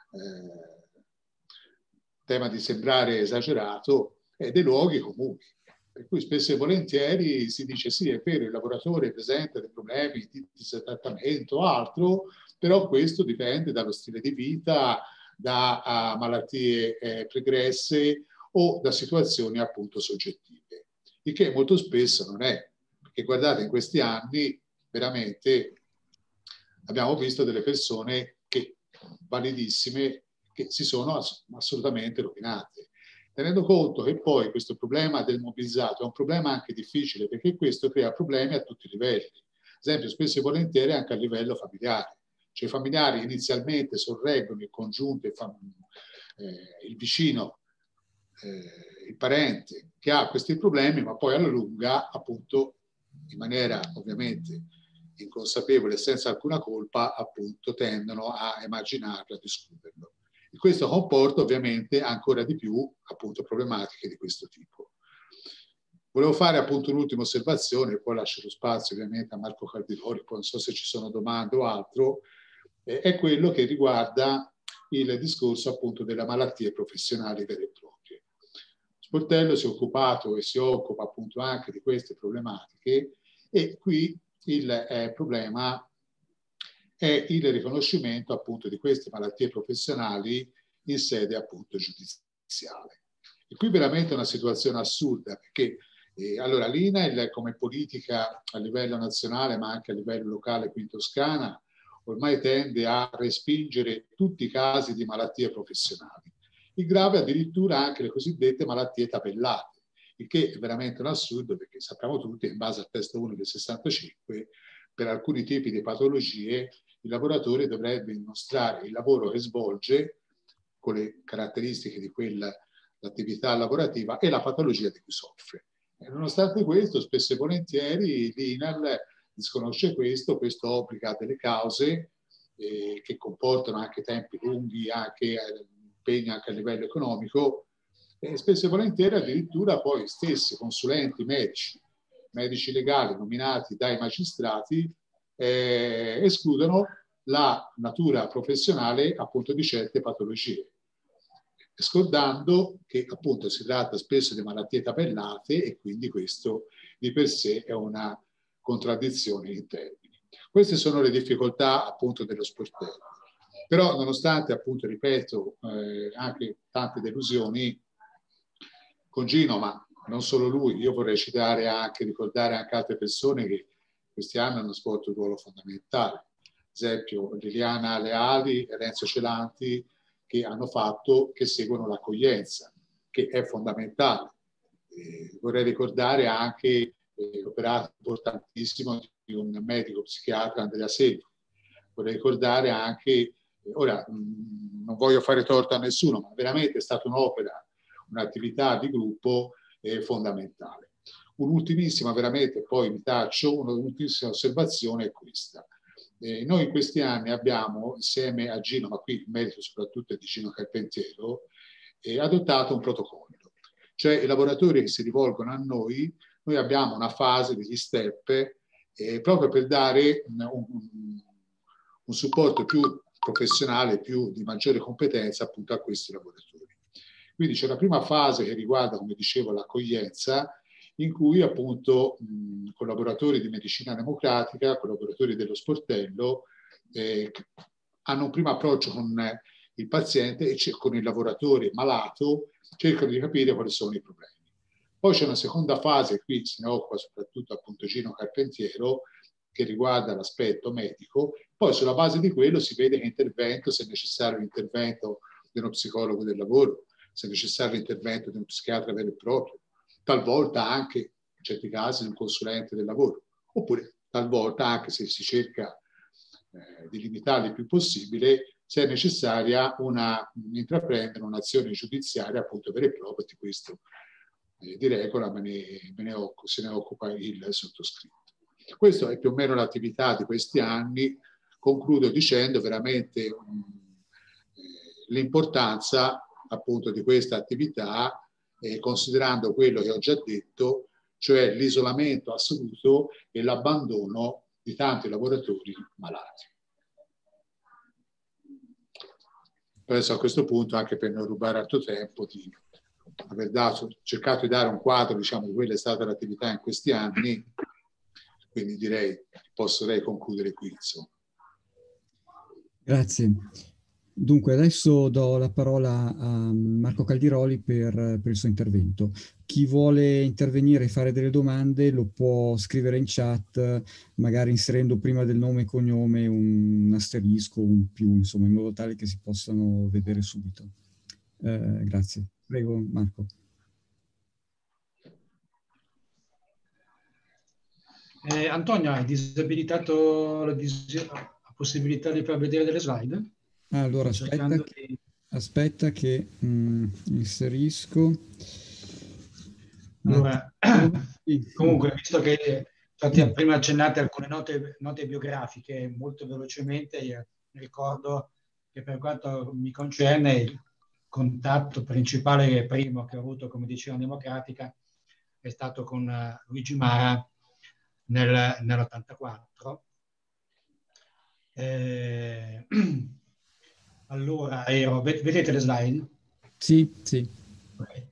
tema di sembrare esagerato, dei luoghi comuni. Per cui spesso e volentieri si dice sì, è vero, il lavoratore presenta dei problemi di trattamento o altro, però questo dipende dallo stile di vita, da malattie pregresse o da situazioni appunto soggettive, il che molto spesso non è, perché guardate in questi anni veramente abbiamo visto delle persone che validissime che si sono assolutamente rovinate, tenendo conto che poi questo problema del mobilizzato è un problema anche difficile, perché questo crea problemi a tutti i livelli, ad esempio spesso e volentieri anche a livello familiare, cioè i familiari inizialmente sorreggono il congiunto, il vicino, il parente che ha questi problemi, ma poi alla lunga appunto in maniera ovviamente inconsapevole e senza alcuna colpa appunto tendono a emarginarlo, a discuterlo. E questo comporta ovviamente ancora di più appunto problematiche di questo tipo. Volevo fare appunto un'ultima osservazione, poi lascio lo spazio ovviamente a Marco Cardinoli, poi non so se ci sono domande o altro, è quello che riguarda il discorso appunto delle malattie professionali vere e proprie. Sportello si è occupato e si occupa appunto anche di queste problematiche e qui il problema è il riconoscimento appunto di queste malattie professionali in sede appunto giudiziale. E qui veramente è una situazione assurda perché allora l'INAIL come politica a livello nazionale ma anche a livello locale qui in Toscana ormai tende a respingere tutti i casi di malattie professionali. Il grave addirittura anche le cosiddette malattie tabellate, il che è veramente un assurdo perché sappiamo tutti che in base al testo unico del 65 per alcuni tipi di patologie il lavoratore dovrebbe dimostrare il lavoro che svolge con le caratteristiche di quell'attività lavorativa e la patologia di cui soffre. E nonostante questo, spesso e volentieri l'INAIL disconosce questo obbliga delle cause che comportano anche tempi lunghi, anche impegni anche a livello economico, e spesso e volentieri addirittura poi stessi consulenti medici legali nominati dai magistrati escludono la natura professionale appunto di certe patologie, scordando che appunto si tratta spesso di malattie tabellate e quindi questo di per sé è una contraddizione in termini. Queste sono le difficoltà appunto dello sportello. Però nonostante appunto, ripeto, anche tante delusioni con Gino, ma non solo lui, io vorrei citare anche, ricordare anche altre persone che questi anni hanno svolto un ruolo fondamentale. Ad esempio Liliana Leali e Renzo Celanti che seguono l'accoglienza, che è fondamentale. Vorrei ricordare anche l'operato importantissimo di un medico psichiatra, Andrea Segni. Vorrei ricordare anche, ora non voglio fare torto a nessuno, ma veramente è stata un'opera, un'attività di gruppo fondamentale. Un'ultimissima, veramente, poi mi taccio, un'ultimissima osservazione è questa. Noi in questi anni abbiamo, insieme a Gino, ma qui il merito soprattutto è di Gino Carpentiero, adottato un protocollo. Cioè i lavoratori che si rivolgono a noi abbiamo una fase degli step proprio per dare un supporto più professionale, di maggiore competenza appunto a questi lavoratori. Quindi c'è una prima fase che riguarda, come dicevo, l'accoglienza, in cui appunto collaboratori di medicina democratica, collaboratori dello sportello, hanno un primo approccio con il paziente e con il lavoratore malato, cercano di capire quali sono i problemi. Poi c'è una seconda fase, qui se ne occupa soprattutto appunto Gino Carpentiero, che riguarda l'aspetto medico. Poi sulla base di quello si vede che intervento, se è necessario l'intervento di uno psicologo del lavoro, se è necessario l'intervento di uno psichiatra vero e proprio, talvolta anche, in certi casi, di un consulente del lavoro, oppure talvolta anche se si cerca di limitarli il più possibile, se è necessaria intraprendere un'azione giudiziaria appunto vera e propria. Di questo di regola se ne occupa il sottoscritto. Questa è più o meno l'attività di questi anni. Concludo dicendo veramente l'importanza appunto di questa attività, considerando quello che ho già detto, cioè l'isolamento assoluto e l'abbandono di tanti lavoratori malati. Penso a questo punto, anche per non rubare altro tempo, di aver cercato di dare un quadro, diciamo, di quella che è stata l'attività in questi anni, quindi direi potrei concludere qui, insomma. Grazie. Dunque, adesso do la parola a Marco Caldiroli per il suo intervento. Chi vuole intervenire e fare delle domande lo può scrivere in chat, magari inserendo prima del nome e cognome un asterisco, un più, insomma, in modo tale che si possano vedere subito. Grazie. Prego, Marco. Antonio, hai disabilitato la possibilità di far vedere delle slide? Allora, aspetta che inserisco. Allora, comunque, visto che prima accennate alcune note biografiche, molto velocemente, io ricordo che per quanto mi concerne il contatto principale e primo che ho avuto come Decisione Democratica è stato con Luigi Mara nell'84. Allora, vedete le slide? Sì, sì. Okay.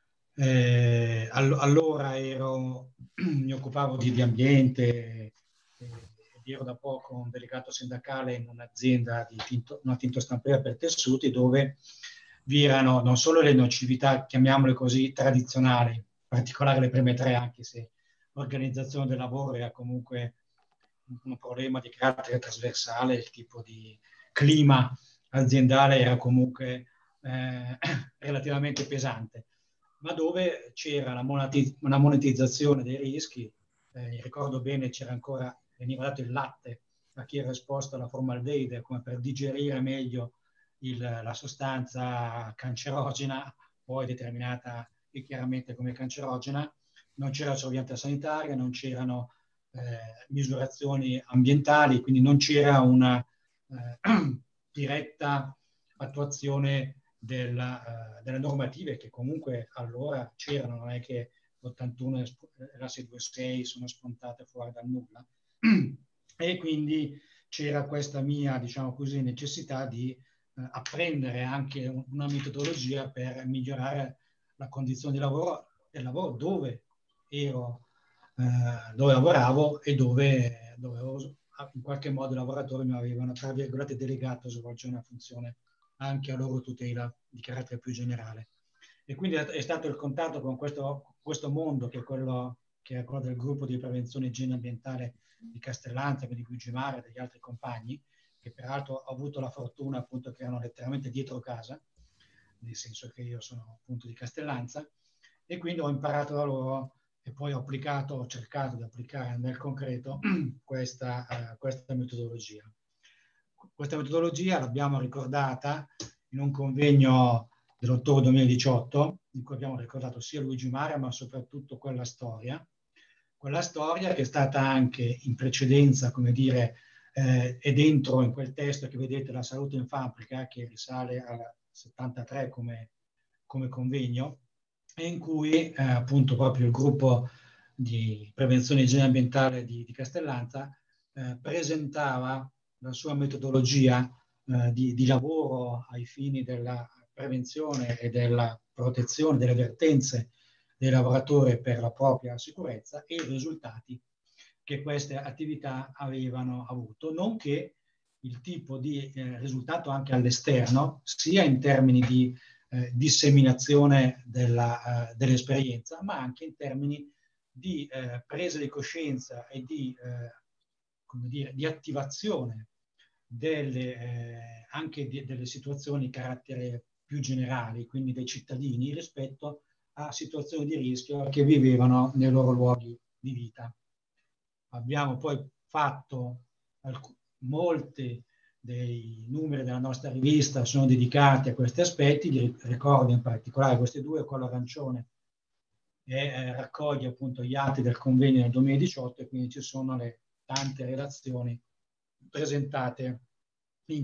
Allora mi occupavo di ambiente ed ero da poco un delegato sindacale in un'azienda una tintostamperia per tessuti, dove vi erano non solo le nocività, chiamiamole così, tradizionali, in particolare le prime tre, anche se l'organizzazione del lavoro era comunque un problema di carattere trasversale, il tipo di clima aziendale era comunque relativamente pesante, ma dove c'era una monetizzazione dei rischi. Ricordo bene, veniva dato il latte a chi era esposto alla formaldeide come per digerire meglio la sostanza cancerogena, poi determinata chiaramente come cancerogena. Non c'era sorveglianza sanitaria, non c'erano misurazioni ambientali, quindi non c'era una diretta attuazione delle normative che comunque allora c'erano, non è che l'81 e la 626 sono spuntate fuori dal nulla. E quindi c'era questa mia, diciamo così, necessità di apprendere anche una metodologia per migliorare la condizione di lavoro, del lavoro dove lavoravo e dove in qualche modo i lavoratori mi avevano, tra virgolette, delegato a svolgere una funzione anche a loro tutela di carattere più generale. E quindi è stato il contatto con questo mondo, che è quello del gruppo di prevenzione e igiene ambientale di Castellanza, quindi di Luigi Mara e degli altri compagni, che peraltro ho avuto la fortuna appunto che erano letteralmente dietro casa, nel senso che io sono appunto di Castellanza, e quindi ho imparato da loro e poi ho cercato di applicare nel concreto questa metodologia. Questa metodologia l'abbiamo ricordata in un convegno dell'ottobre 2018, in cui abbiamo ricordato sia Luigi Mara, ma soprattutto quella storia che è stata anche in precedenza, come dire, è dentro in quel testo che vedete, La salute in fabbrica, che risale al 73 come convegno, e in cui appunto proprio il gruppo di prevenzione e igiene ambientale di Castellanza presentava la sua metodologia di lavoro ai fini della prevenzione e della protezione delle vertenze dei lavoratori per la propria sicurezza e i risultati che queste attività avevano avuto, nonché il tipo di risultato anche all'esterno, sia in termini di disseminazione dell'esperienza, ma anche in termini di presa di coscienza e di attivazione anche delle situazioni di carattere più generali, quindi dei cittadini, rispetto a situazioni di rischio che vivevano nei loro luoghi di vita. Abbiamo poi fatto molti dei numeri della nostra rivista sono dedicati a questi aspetti, ricordo in particolare questi due, quello arancione raccoglie appunto gli atti del convegno del 2018, e quindi ci sono le tante relazioni presentate in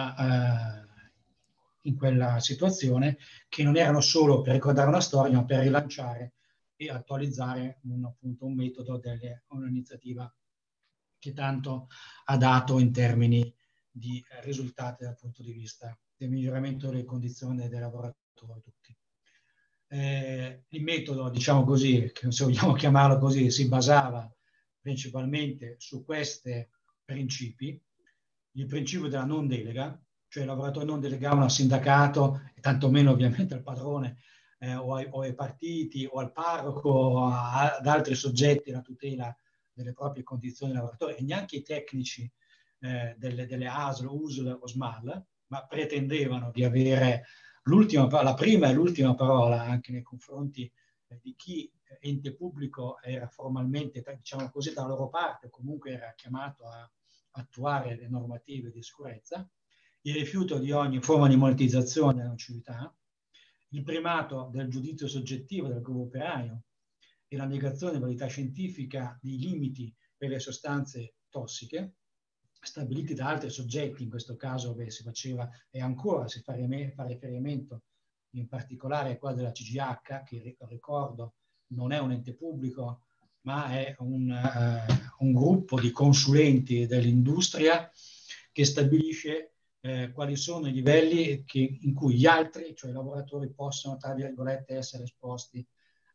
quella situazione, che non erano solo per ricordare una storia, ma per rilanciare e attualizzare appunto un metodo, un'iniziativa che tanto ha dato in termini di risultati dal punto di vista del miglioramento delle condizioni dei lavoratori tutti. Il metodo, diciamo così, se vogliamo chiamarlo così, si basava principalmente su questi principi: il principio della non delega, cioè i lavoratori non delegavano al sindacato, e tantomeno ovviamente al padrone, o ai partiti, o al parroco, o ad altri soggetti la tutela delle proprie condizioni dei lavoratori, e neanche i tecnici delle ASL, USL o SMAL, ma pretendevano di avere la prima e l'ultima parola anche nei confronti di chi ente pubblico era formalmente, diciamo così, dalla loro parte, o comunque era chiamato a attuare le normative di sicurezza, il rifiuto di ogni forma di monetizzazione della nocività, il primato del giudizio soggettivo del gruppo operaio e la negazione di validità scientifica dei limiti per le sostanze tossiche, stabiliti da altri soggetti. In questo caso si faceva e ancora si fa riferimento in particolare a quella della CGH, che ricordo non è un ente pubblico, ma è un gruppo di consulenti dell'industria che stabilisce quali sono i livelli in cui gli altri, cioè i lavoratori, possono, tra virgolette, essere esposti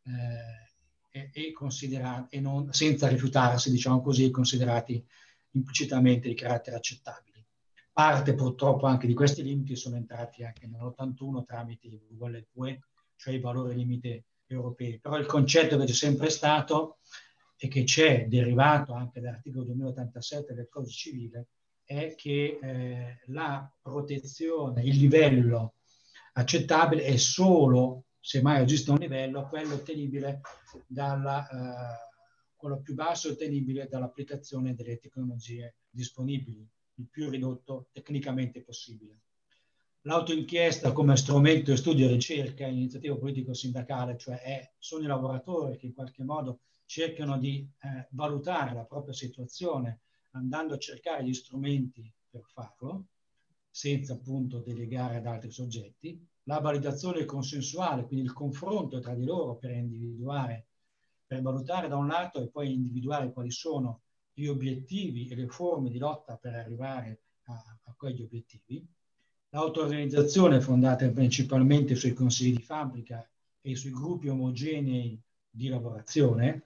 e considerati, e non, senza rifiutarsi, diciamo così, considerati implicitamente di carattere accettabili. Parte purtroppo anche di questi limiti sono entrati anche nell'81 tramite i VLPUE, cioè i valori limite europei. Però il concetto che c'è sempre stato e che c'è derivato anche dall'articolo 2087 del Codice Civile è che la protezione, il livello accettabile è solo, se mai esiste un livello, quello ottenibile quello più basso ottenibile dall'applicazione delle tecnologie disponibili, il più ridotto tecnicamente possibile. L'autoinchiesta come strumento di studio e ricerca, iniziativa politico-sindacale, cioè sono i lavoratori che in qualche modo cercano di valutare la propria situazione andando a cercare gli strumenti per farlo, senza appunto delegare ad altri soggetti. La validazione consensuale, quindi il confronto tra di loro per valutare da un lato e poi individuare quali sono gli obiettivi e le forme di lotta per arrivare a quegli obiettivi. L'auto-organizzazione fondata principalmente sui consigli di fabbrica e sui gruppi omogenei di lavorazione,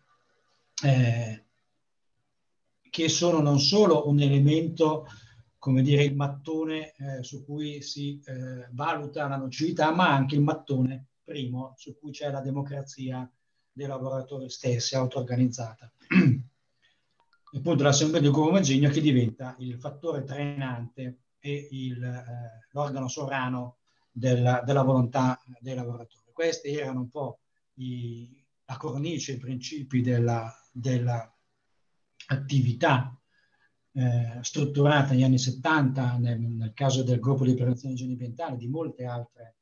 che sono non solo un elemento, come dire, il mattone su cui si valuta la nocività, ma anche il mattone primo su cui c'è la democrazia dei lavoratori stessi, auto-organizzata. Appunto l'assemblea di gruppo omogeneo che diventa il fattore trainante e l'organo sovrano della volontà dei lavoratori. Questi erano un po' la cornice, i principi della attività strutturata negli anni 70 nel caso del gruppo di prevenzione igiene ambientale, di molte altre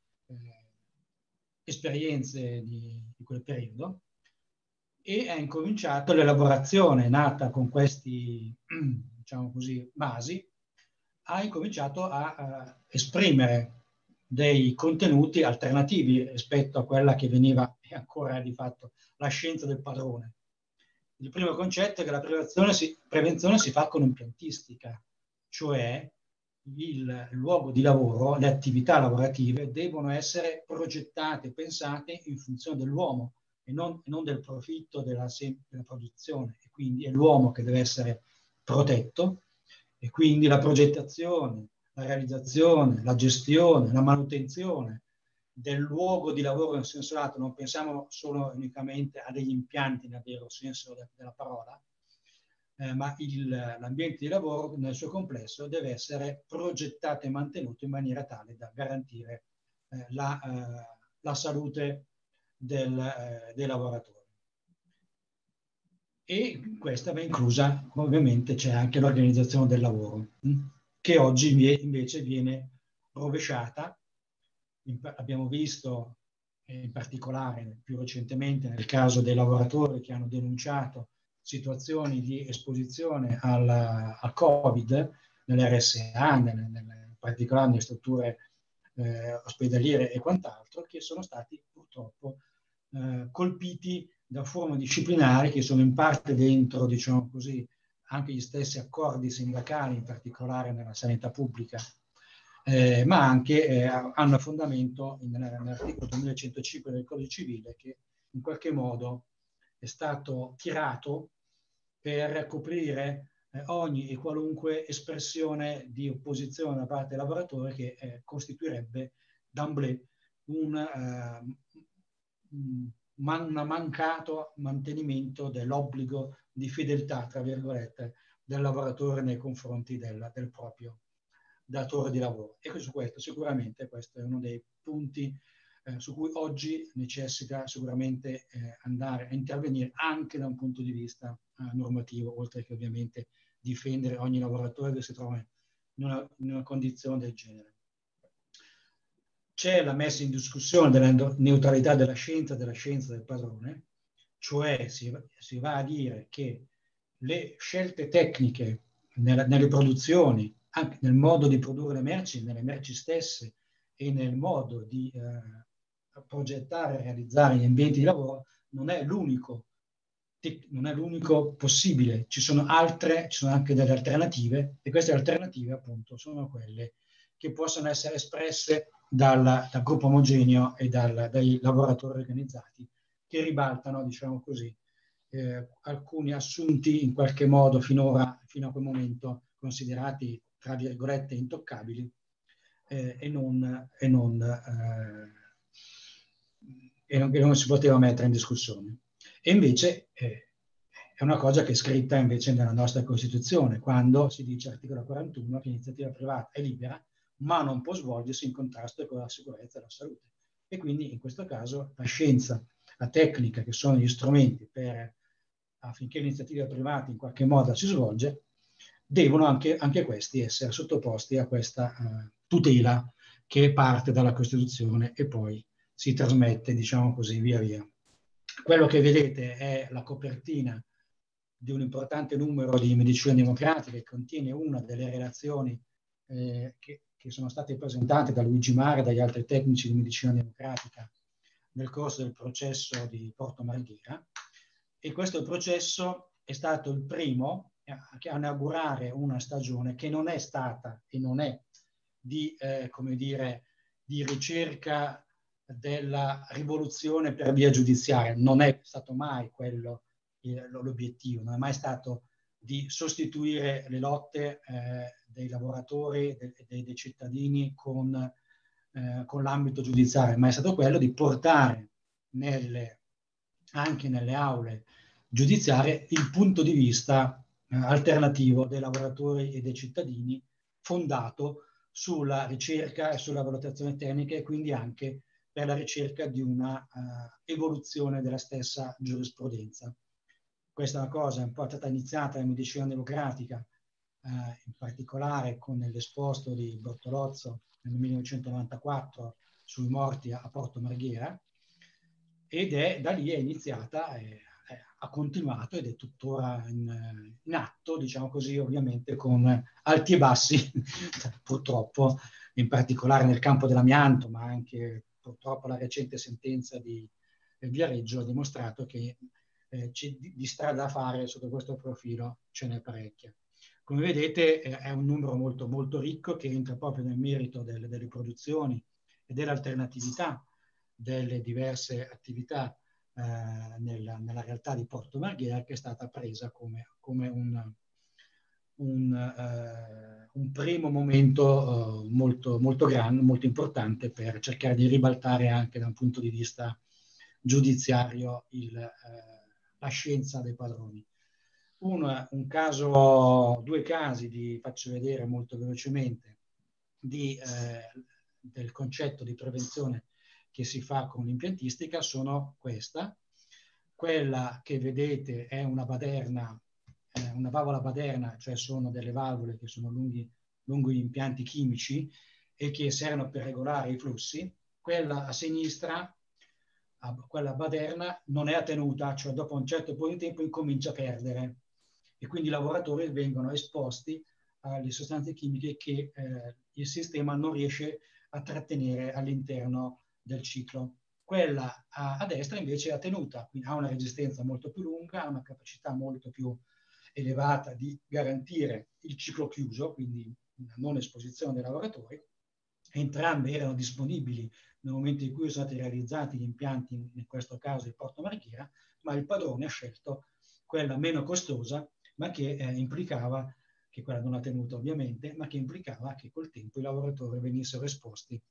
esperienze di quel periodo, e è incominciato l'elaborazione, nata con questi, diciamo così, basi, ha incominciato a esprimere dei contenuti alternativi rispetto a quella che veniva, e ancora di fatto, la scienza del padrone. Il primo concetto è che la prevenzione si fa con impiantistica, cioè il luogo di lavoro, le attività lavorative devono essere progettate, pensate in funzione dell'uomo e non del profitto della produzione. E quindi è l'uomo che deve essere protetto, e quindi la progettazione, la realizzazione, la gestione, la manutenzione del luogo di lavoro in senso lato. Non pensiamo solo unicamente a degli impianti nel vero senso della parola, ma l'ambiente di lavoro nel suo complesso deve essere progettato e mantenuto in maniera tale da garantire la salute dei lavoratori. E questa va inclusa, ovviamente c'è anche l'organizzazione del lavoro, che oggi invece viene rovesciata. Abbiamo visto in particolare più recentemente nel caso dei lavoratori che hanno denunciato situazioni di esposizione al Covid nelle RSA, in particolare nelle strutture ospedaliere e quant'altro, che sono stati purtroppo colpiti da forme disciplinari che sono in parte dentro, diciamo così, anche gli stessi accordi sindacali, in particolare nella sanità pubblica, ma anche hanno fondamento nell'articolo 2105 del Codice Civile, che in qualche modo è stato tirato per coprire ogni e qualunque espressione di opposizione da parte del lavoratore che costituirebbe d'emblée un mancato mantenimento dell'obbligo di fedeltà, tra virgolette, del lavoratore nei confronti del proprio datore di lavoro. E su questo sicuramente questo è uno dei punti su cui oggi necessita sicuramente andare a intervenire anche da un punto di vista normativo, oltre che ovviamente difendere ogni lavoratore che si trova in una condizione del genere. C'è la messa in discussione della neutralità della scienza del padrone, cioè si va a dire che le scelte tecniche nelle produzioni, anche nel modo di produrre le merci, nelle merci stesse e nel modo di progettare e realizzare gli ambienti di lavoro, non è l'unico possibile. Ci sono anche delle alternative, e queste alternative appunto sono quelle che possono essere espresse dal gruppo omogeneo e dai lavoratori organizzati, che ribaltano, diciamo così, alcuni assunti in qualche modo fino a quel momento considerati, tra virgolette, intoccabili e non si poteva mettere in discussione. E invece è una cosa che è scritta invece nella nostra Costituzione, quando si dice articolo 41 che l'iniziativa privata è libera, ma non può svolgersi in contrasto con la sicurezza e la salute. E quindi in questo caso la scienza, la tecnica, che sono gli strumenti affinché l'iniziativa privata in qualche modo si svolge, devono anche questi essere sottoposti a questa tutela che parte dalla Costituzione e poi si trasmette, diciamo così, via via. Quello che vedete è la copertina di un importante numero di Medicina Democratica, che contiene una delle relazioni che sono state presentate da Luigi Mare e dagli altri tecnici di Medicina Democratica nel corso del processo di Porto Marghera. E questo processo è stato il primo a inaugurare una stagione che non è stata e non è di, come dire, di ricerca della rivoluzione per via giudiziaria. Non è stato mai quello l'obiettivo, non è mai stato di sostituire le lotte dei lavoratori e dei cittadini con l'ambito giudiziario, ma è stato quello di portare anche nelle aule giudiziarie il punto di vista alternativo dei lavoratori e dei cittadini, fondato sulla ricerca e sulla valutazione tecnica, e quindi anche per la ricerca di una evoluzione della stessa giurisprudenza. Questa è una cosa un po' stata iniziata in Medicina Democratica, in particolare con l'esposto di Bortolozzo nel 1994 sui morti a Porto Marghera, ed da lì è iniziata, ha continuato ed è tuttora in atto, diciamo così, ovviamente con alti e bassi, purtroppo, in particolare nel campo dell'amianto, ma anche purtroppo la recente sentenza di Viareggio ha dimostrato che di strada da fare sotto questo profilo ce n'è parecchia. Come vedete è un numero molto, molto ricco, che entra proprio nel merito delle produzioni e dell'alternatività delle diverse attività nella realtà di Porto Marghera, che è stata presa come un primo momento molto, molto grande, molto importante, per cercare di ribaltare anche da un punto di vista giudiziario la scienza dei padroni. Due casi, faccio vedere molto velocemente, del concetto di prevenzione che si fa con l'impiantistica. Sono quella che vedete è una baderna, una valvola baderna, cioè sono delle valvole che sono lungo gli impianti chimici e che servono per regolare i flussi. Quella a sinistra, quella baderna, non è a tenuta, cioè dopo un certo po' di tempo incomincia a perdere, e quindi i lavoratori vengono esposti alle sostanze chimiche che il sistema non riesce a trattenere all'interno del ciclo. Quella a destra invece è a tenuta, quindi ha una resistenza molto più lunga, ha una capacità molto più elevata di garantire il ciclo chiuso, quindi una non esposizione dei lavoratori. Entrambe erano disponibili nel momento in cui sono stati realizzati gli impianti, in questo caso di Porto Marghera, ma il padrone ha scelto quella meno costosa, ma che implicava, che quella non ha tenuto ovviamente, ma che implicava che col tempo i lavoratori venissero esposti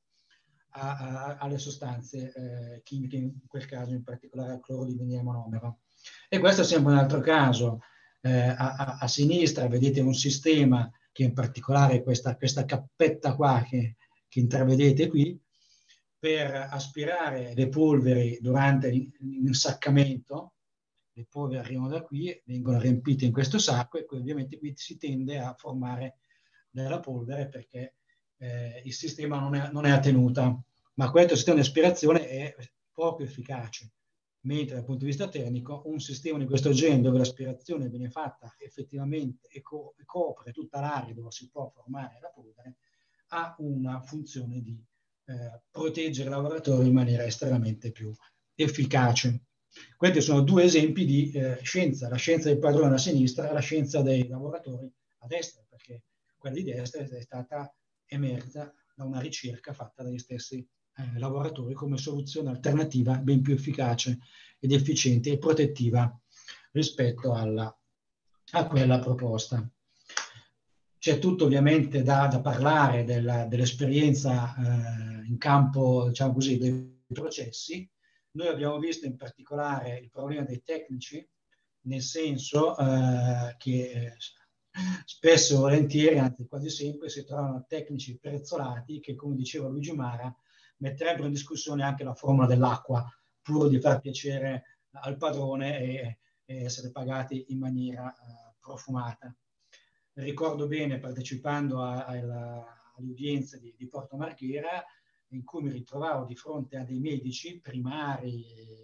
alle sostanze chimiche, in quel caso in particolare al clorodivinile monomero. E questo è sempre un altro caso. A sinistra vedete un sistema che in particolare questa cappetta qua che intravedete qui, per aspirare le polveri durante l'insaccamento. Le polveri arrivano da qui, vengono riempite in questo sacco e ovviamente qui si tende a formare della polvere perché il sistema non è a tenuta, ma questo sistema di aspirazione è poco efficace, mentre dal punto di vista tecnico un sistema di questo genere dove l'aspirazione viene fatta effettivamente e copre tutta l'area dove si può formare la polvere ha una funzione di proteggere i lavoratori in maniera estremamente più efficace. Questi sono due esempi di scienza, la scienza del padrone a sinistra e la scienza dei lavoratori a destra, perché quella di destra è stata emersa da una ricerca fatta dagli stessi lavoratori come soluzione alternativa ben più efficace ed efficiente e protettiva rispetto a quella proposta. C'è tutto ovviamente da parlare dell'esperienza in campo, diciamo così, dei processi. Noi abbiamo visto in particolare il problema dei tecnici, nel senso che spesso e volentieri, anzi quasi sempre, si trovano tecnici prezzolati che, come diceva Luigi Mara, metterebbero in discussione anche la formula dell'acqua, pur di far piacere al padrone e essere pagati in maniera profumata. Ricordo bene, partecipando alle udienze di Porto Marghera, in cui mi ritrovavo di fronte a dei medici primari,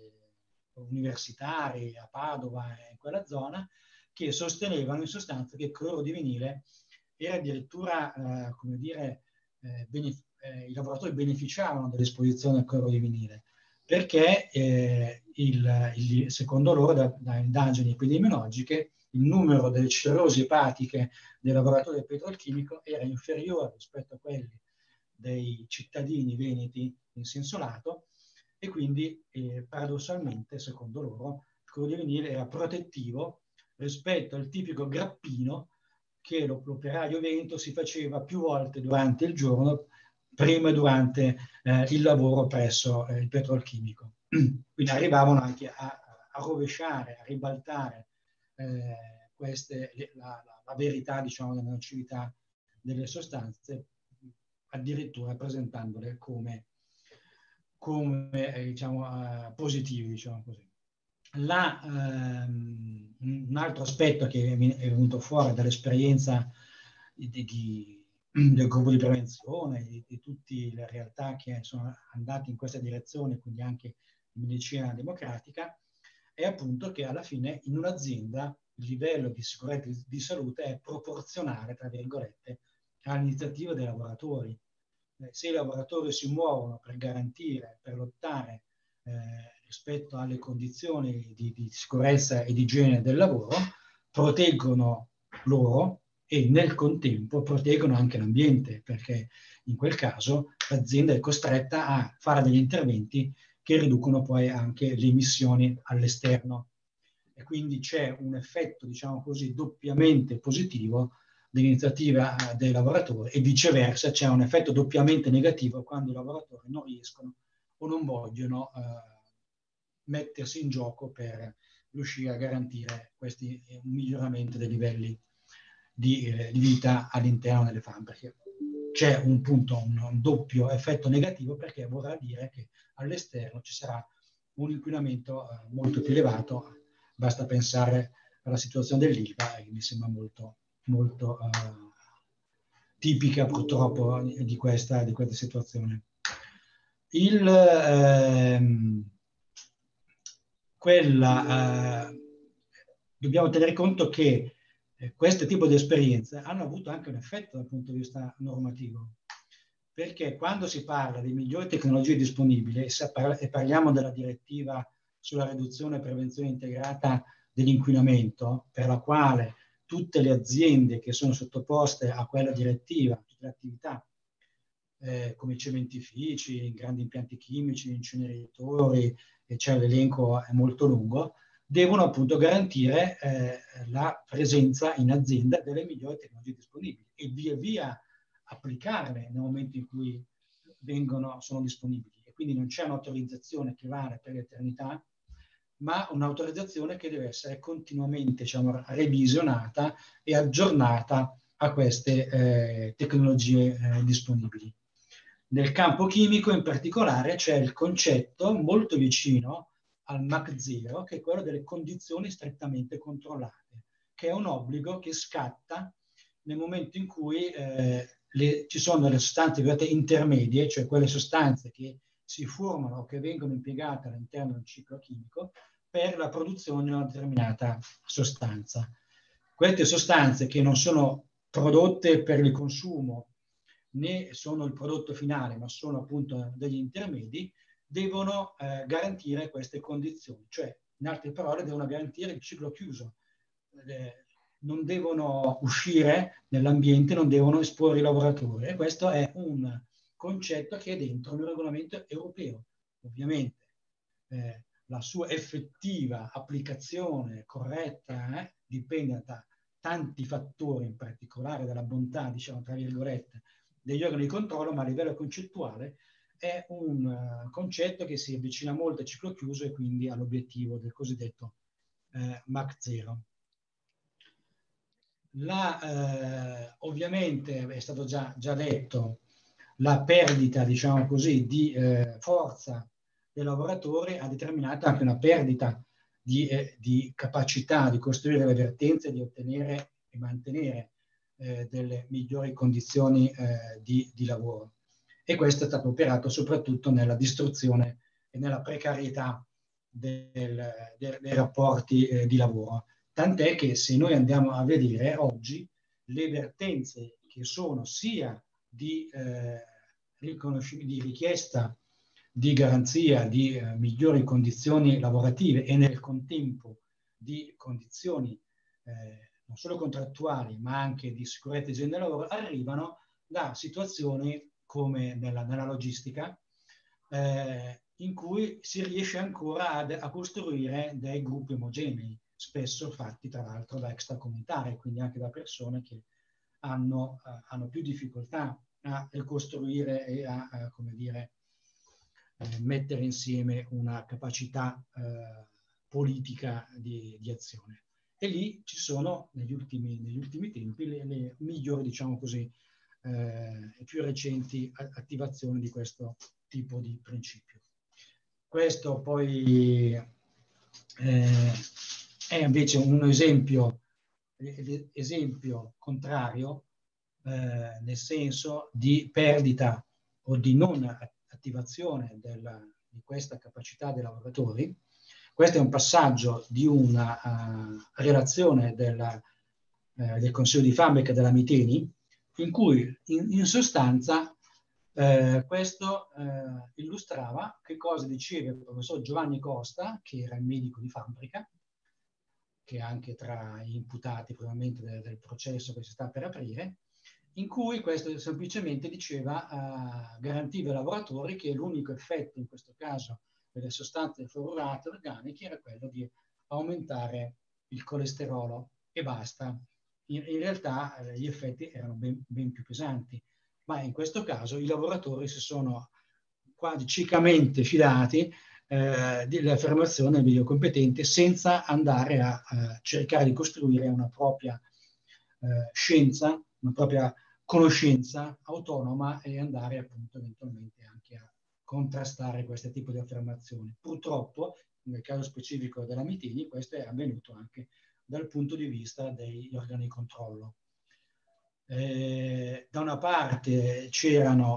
universitari a Padova e in quella zona, che sostenevano in sostanza che il cloro di vinile era addirittura, come dire, i lavoratori beneficiavano dell'esposizione al cloro di vinile, perché secondo loro, da indagini epidemiologiche, il numero delle cirrosi epatiche dei lavoratori del petrolchimico era inferiore rispetto a quelli dei cittadini veneti in senso lato e quindi paradossalmente, secondo loro, il cloro di vinile era protettivo rispetto al tipico grappino che l'operaio veneto si faceva più volte durante il giorno, prima e durante il lavoro presso il petrolchimico. Quindi arrivavano anche a rovesciare, a ribaltare la verità, diciamo, della nocività delle sostanze, addirittura presentandole come diciamo, positivi, diciamo così. Un altro aspetto che è venuto fuori dall'esperienza del gruppo di prevenzione, di tutte le realtà che sono andate in questa direzione, quindi anche in medicina democratica, è appunto che alla fine in un'azienda il livello di sicurezza e di salute è proporzionale, tra virgolette, all'iniziativa dei lavoratori. Se i lavoratori si muovono per garantire, per lottare rispetto alle condizioni di sicurezza e di igiene del lavoro, proteggono loro e nel contempo proteggono anche l'ambiente, perché in quel caso l'azienda è costretta a fare degli interventi che riducono poi anche le emissioni all'esterno. E quindi c'è un effetto, diciamo così, doppiamente positivo dell'iniziativa dei lavoratori e viceversa c'è un effetto doppiamente negativo quando i lavoratori non riescono o non vogliono mettersi in gioco per riuscire a garantire un miglioramento dei livelli di vita all'interno delle fabbriche. C'è un doppio effetto negativo perché vorrà dire che all'esterno ci sarà un inquinamento molto più elevato. Basta pensare alla situazione dell'Ilva, che mi sembra molto tipica purtroppo di questa situazione. Dobbiamo tenere conto che questo tipo di esperienze hanno avuto anche un effetto dal punto di vista normativo, perché quando si parla di migliori tecnologie disponibili e parliamo della direttiva sulla riduzione e prevenzione integrata dell'inquinamento, per la quale tutte le aziende che sono sottoposte a quella direttiva, tutte le attività come cementifici, grandi impianti chimici, inceneritori, e c'è l'elenco è molto lungo, devono appunto garantire la presenza in azienda delle migliori tecnologie disponibili e via via applicarle nel momento in cui sono disponibili. E quindi non c'è un'autorizzazione che vale per l'eternità, ma un'autorizzazione che deve essere continuamente, diciamo, revisionata e aggiornata a queste tecnologie disponibili. Nel campo chimico in particolare c'è il concetto molto vicino al Mach 0, che è quello delle condizioni strettamente controllate, che è un obbligo che scatta nel momento in cui ci sono le sostanze intermedie, cioè quelle sostanze che si formano o che vengono impiegate all'interno del ciclo chimico per la produzione di una determinata sostanza. Queste sostanze, che non sono prodotte per il consumo né sono il prodotto finale, ma sono appunto degli intermedi, devono garantire queste condizioni, cioè in altre parole devono garantire il ciclo chiuso. Non devono uscire nell'ambiente, non devono esporre i lavoratori, e questo è un concetto che è dentro il regolamento europeo. Ovviamente la sua effettiva applicazione corretta dipende da tanti fattori, in particolare dalla bontà, diciamo tra virgolette, degli organi di controllo, ma a livello concettuale è un concetto che si avvicina molto al ciclo chiuso e quindi all'obiettivo del cosiddetto Mach 0. Ovviamente è stato già detto, la perdita, diciamo così, di forza dei lavoratori ha determinato anche una perdita di capacità di costruire le vertenze, di ottenere e mantenere delle migliori condizioni di lavoro. E questo è stato operato soprattutto nella distruzione e nella precarietà dei rapporti di lavoro. Tant'è che se noi andiamo a vedere oggi le vertenze che sono sia di richiesta di garanzia di migliori condizioni lavorative e nel contempo di condizioni non solo contrattuali ma anche di sicurezza e igiene del lavoro, arrivano da situazioni come nella logistica, in cui si riesce ancora a costruire dei gruppi omogenei, spesso fatti tra l'altro da extracomunitari, quindi anche da persone che hanno più difficoltà a costruire e a come dire, mettere insieme una capacità politica di azione. E lì ci sono negli ultimi tempi le migliori, diciamo così, e più recenti attivazioni di questo tipo di principio. Questo poi è invece un esempio contrario, nel senso di perdita o di non attivazione di questa capacità dei lavoratori. Questo è un passaggio di una relazione del Consiglio di fabbrica della Miteni, in cui in sostanza questo illustrava che cosa diceva il professor Giovanni Costa, che era il medico di fabbrica, che è anche tra gli imputati probabilmente del processo che si sta per aprire, in cui questo semplicemente diceva, garantiva ai lavoratori che l'unico effetto in questo caso delle sostanze fluorurate organiche era quello di aumentare il colesterolo e basta. In realtà gli effetti erano ben più pesanti, ma in questo caso i lavoratori si sono quasi ciecamente fidati dell'affermazione del medio competente, senza andare a cercare di costruire una propria scienza, una propria conoscenza autonoma e andare appunto eventualmente anche a contrastare questo tipo di affermazioni. Purtroppo, nel caso specifico della Miteni, questo è avvenuto anche dal punto di vista degli organi di controllo. Da una parte c'erano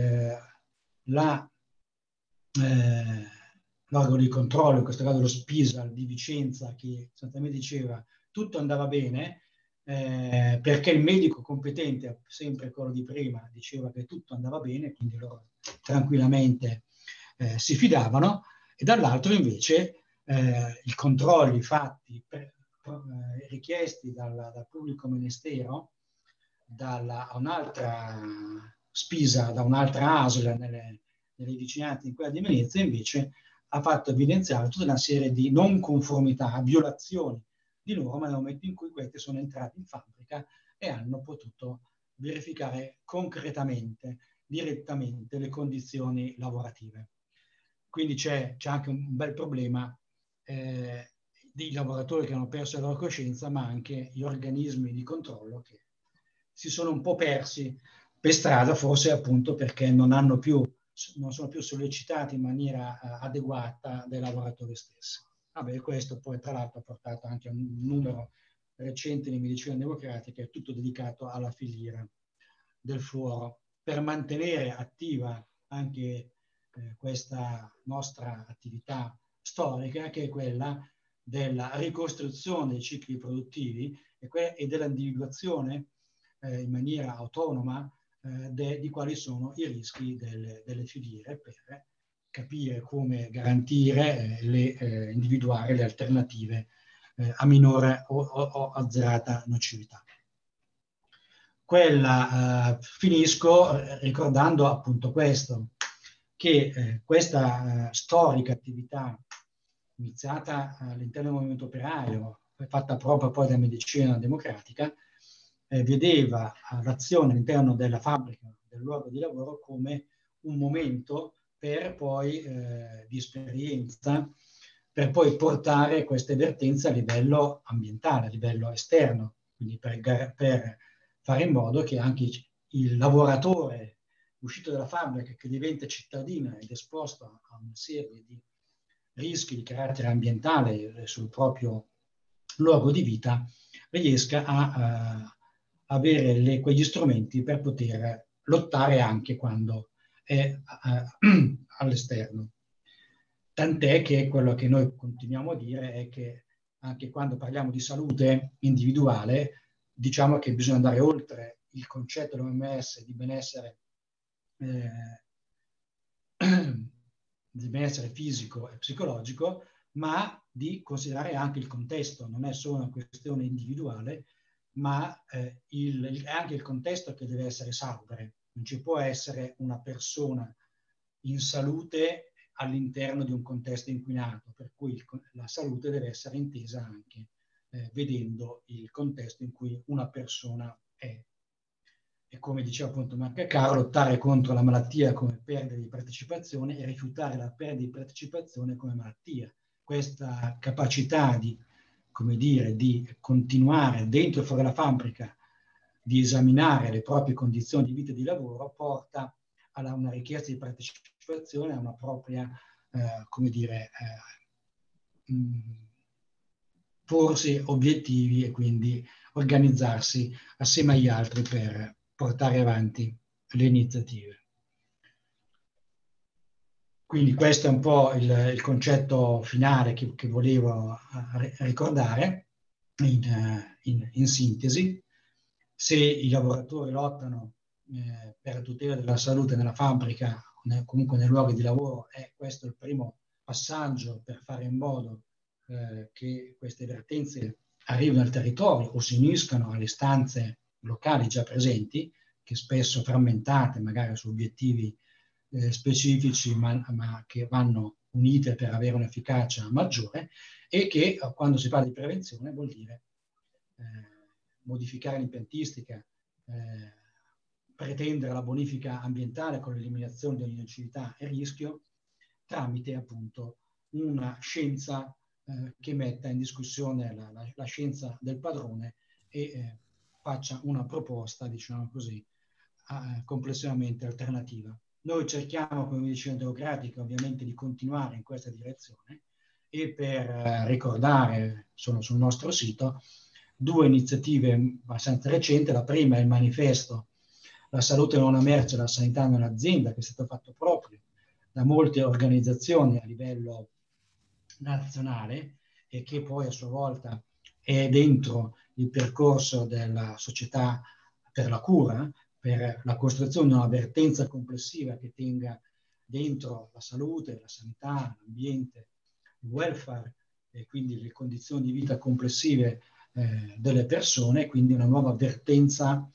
l'organo di controllo, in questo caso lo SPISAL di Vicenza, che sostanzialmente diceva tutto andava bene, perché il medico competente, sempre quello di prima, diceva che tutto andava bene, quindi loro tranquillamente si fidavano, e dall'altro invece i controlli fatti, richiesti dal pubblico ministero, a un'altra SPISA, da un'altra ASL nelle vicinanze in quella di Venezia, invece ha fatto evidenziare tutta una serie di non conformità, violazioni di norma nel momento in cui questi sono entrati in fabbrica e hanno potuto verificare concretamente, direttamente le condizioni lavorative. Quindi c'è anche un bel problema dei lavoratori che hanno perso la loro coscienza, ma anche gli organismi di controllo che si sono un po' persi per strada, forse appunto perché non sono più sollecitati in maniera adeguata dai lavoratori stessi. Vabbè, questo poi tra l'altro ha portato anche a un numero recente di medicina democratica, è tutto dedicato alla filiera del fluoro, per mantenere attiva anche questa nostra attività storica, che è quella della ricostruzione dei cicli produttivi e dell'individuazione in maniera autonoma di quali sono i rischi delle filiere, per capire come garantire individuare le alternative a minore o azzerata nocività. Finisco ricordando appunto questo, che questa storica attività iniziata all'interno del movimento operaio, fatta proprio poi da medicina democratica, vedeva l'azione all'interno della fabbrica, del luogo di lavoro, come un momento per poi di esperienza, per poi portare queste vertenze a livello ambientale, a livello esterno, quindi per fare in modo che anche il lavoratore uscito dalla fabbrica, che diventa cittadino ed esposto a una serie di rischi di carattere ambientale sul proprio luogo di vita, riesca a avere quegli strumenti per poter lottare anche quando è all'esterno. Tant'è che quello che noi continuiamo a dire è che anche quando parliamo di salute individuale, diciamo che bisogna andare oltre il concetto dell'OMS di benessere fisico e psicologico, ma di considerare anche il contesto. Non è solo una questione individuale, ma è anche il contesto che deve essere salubre. Non ci può essere una persona in salute all'interno di un contesto inquinato, per cui la salute deve essere intesa anche vedendo il contesto in cui una persona è. E come diceva appunto Monte-Carlo, lottare contro la malattia come perdita di partecipazione e rifiutare la perdita di partecipazione come malattia. Questa capacità di, come dire, di continuare dentro e fuori la fabbrica, di esaminare le proprie condizioni di vita e di lavoro, porta a una richiesta di partecipazione, a una propria, come dire, porsi obiettivi e quindi organizzarsi assieme agli altri per portare avanti le iniziative. Quindi questo è un po' il concetto finale che volevo ricordare in sintesi. Se i lavoratori lottano per la tutela della salute nella fabbrica, comunque nei luoghi di lavoro, è questo il primo passaggio per fare in modo che queste vertenze arrivino al territorio o si uniscano alle istanze locali già presenti, che spesso frammentate magari su obiettivi specifici, ma che vanno unite per avere un'efficacia maggiore, e che quando si parla di prevenzione vuol dire modificare l'impiantistica, pretendere la bonifica ambientale con l'eliminazione di ogni nocività e rischio, tramite appunto una scienza che metta in discussione la scienza del padrone e faccia una proposta, diciamo così, complessivamente alternativa. Noi cerchiamo come medicina democratica ovviamente di continuare in questa direzione, e per ricordare, sono sul nostro sito, due iniziative abbastanza recenti. La prima è il manifesto La salute non è una merce, la sanità non è un'azienda, che è stato fatto proprio da molte organizzazioni a livello nazionale e che poi a sua volta è dentro il percorso della Società per la Cura, per la costruzione di un'avvertenza complessiva che tenga dentro la salute, la sanità, l'ambiente, il welfare e quindi le condizioni di vita complessive delle persone, quindi una nuova avvertenza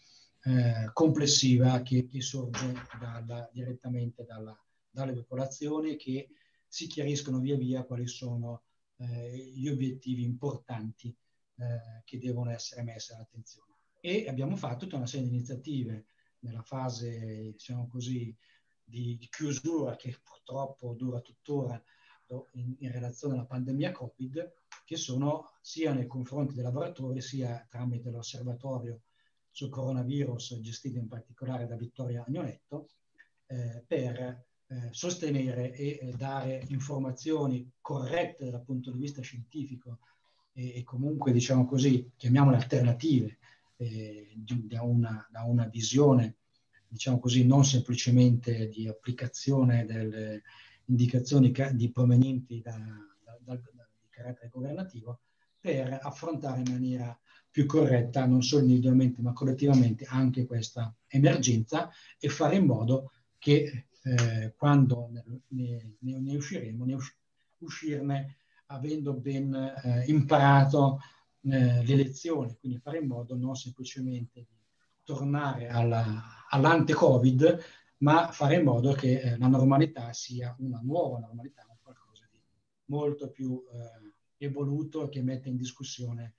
complessiva che sorge direttamente dalle popolazioni, che si chiariscono via via quali sono gli obiettivi importanti che devono essere messi all'attenzione. E abbiamo fatto tutta una serie di iniziative nella fase, diciamo così, di chiusura che purtroppo dura tuttora in relazione alla pandemia Covid, che sono sia nei confronti dei lavoratori sia tramite l'osservatorio sul coronavirus gestito in particolare da Vittoria Agnoletto, per sostenere e dare informazioni corrette dal punto di vista scientifico e comunque, diciamo così, chiamiamole alternative, da una visione, diciamo così, non semplicemente di applicazione delle indicazioni provenienti di carattere governativo, per affrontare in maniera più corretta, non solo individualmente ma collettivamente, anche questa emergenza, e fare in modo che quando ne usciremo, uscirne avendo ben imparato le lezioni, quindi fare in modo non semplicemente di tornare all'ante-Covid, ma fare in modo che la normalità sia una nuova normalità, qualcosa di molto più evoluto, che mette in discussione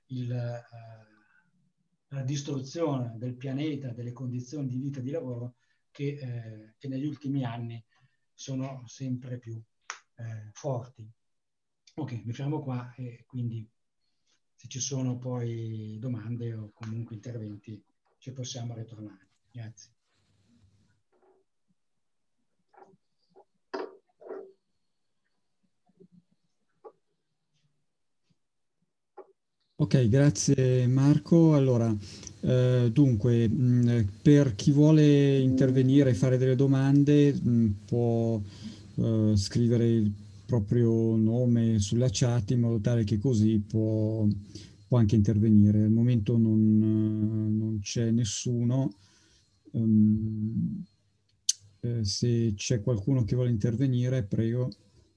la distruzione del pianeta, delle condizioni di vita e di lavoro che negli ultimi anni sono sempre più forti. Ok, mi fermo qua e quindi se ci sono poi domande o comunque interventi ci possiamo ritornare. Grazie. Ok, grazie Marco. Allora, dunque, per chi vuole intervenire e fare delle domande, può scrivere il proprio nome sulla chat in modo tale che così può anche intervenire. Al momento non c'è nessuno. Se c'è qualcuno che vuole intervenire, prego.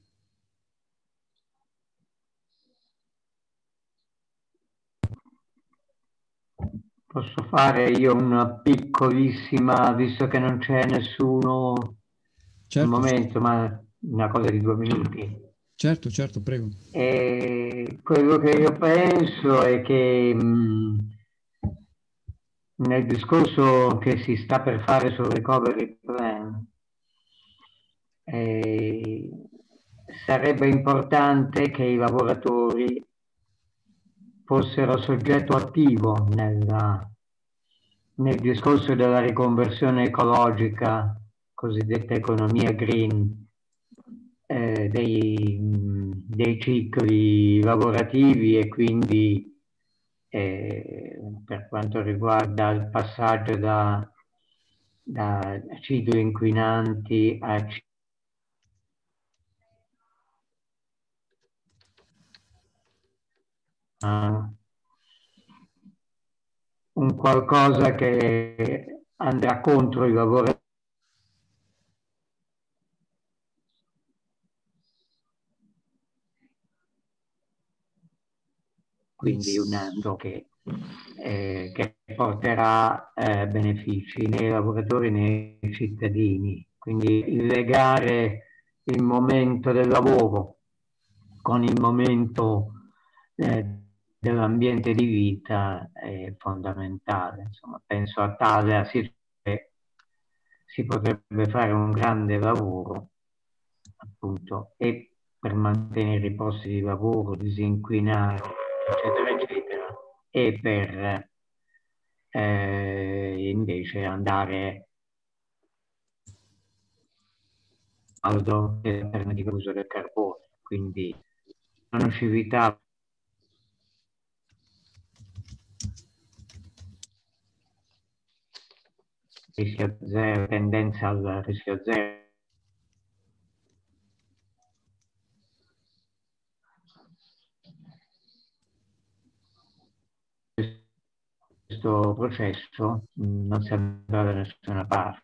Posso fare io una piccolissima, visto che non c'è nessuno Certo, al momento, ma una cosa di 2 minuti. Certo, prego. E quello che io penso è che nel discorso che si sta per fare sul recovery plan, sarebbe importante che i lavoratori fossero soggetto attivo nel discorso della riconversione ecologica, cosiddetta economia green, dei cicli lavorativi, e quindi per quanto riguarda il passaggio da acidi inquinanti a un qualcosa che andrà contro i lavoratori. Quindi un atto che porterà benefici nei lavoratori e nei cittadini. Quindi il legare il momento del lavoro con il momento dell'ambiente di vita è fondamentale. Insomma, penso a tale si potrebbe fare un grande lavoro, appunto, e per mantenere i posti di lavoro, disinquinare, eccetera, eccetera, e per invece andare all'alternativa all'uso del carbone. Quindi la nocività rischio zero, tendenza al rischio zero. Questo processo non si andrà da nessuna parte.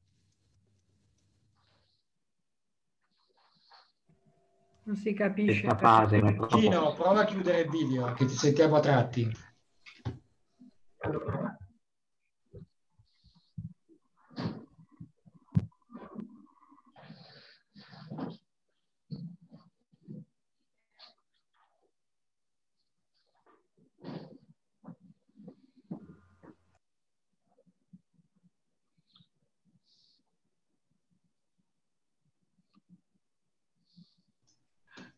Non si capisce. Questa fase Gino, prova a chiudere il video che ti sentiamo a tratti.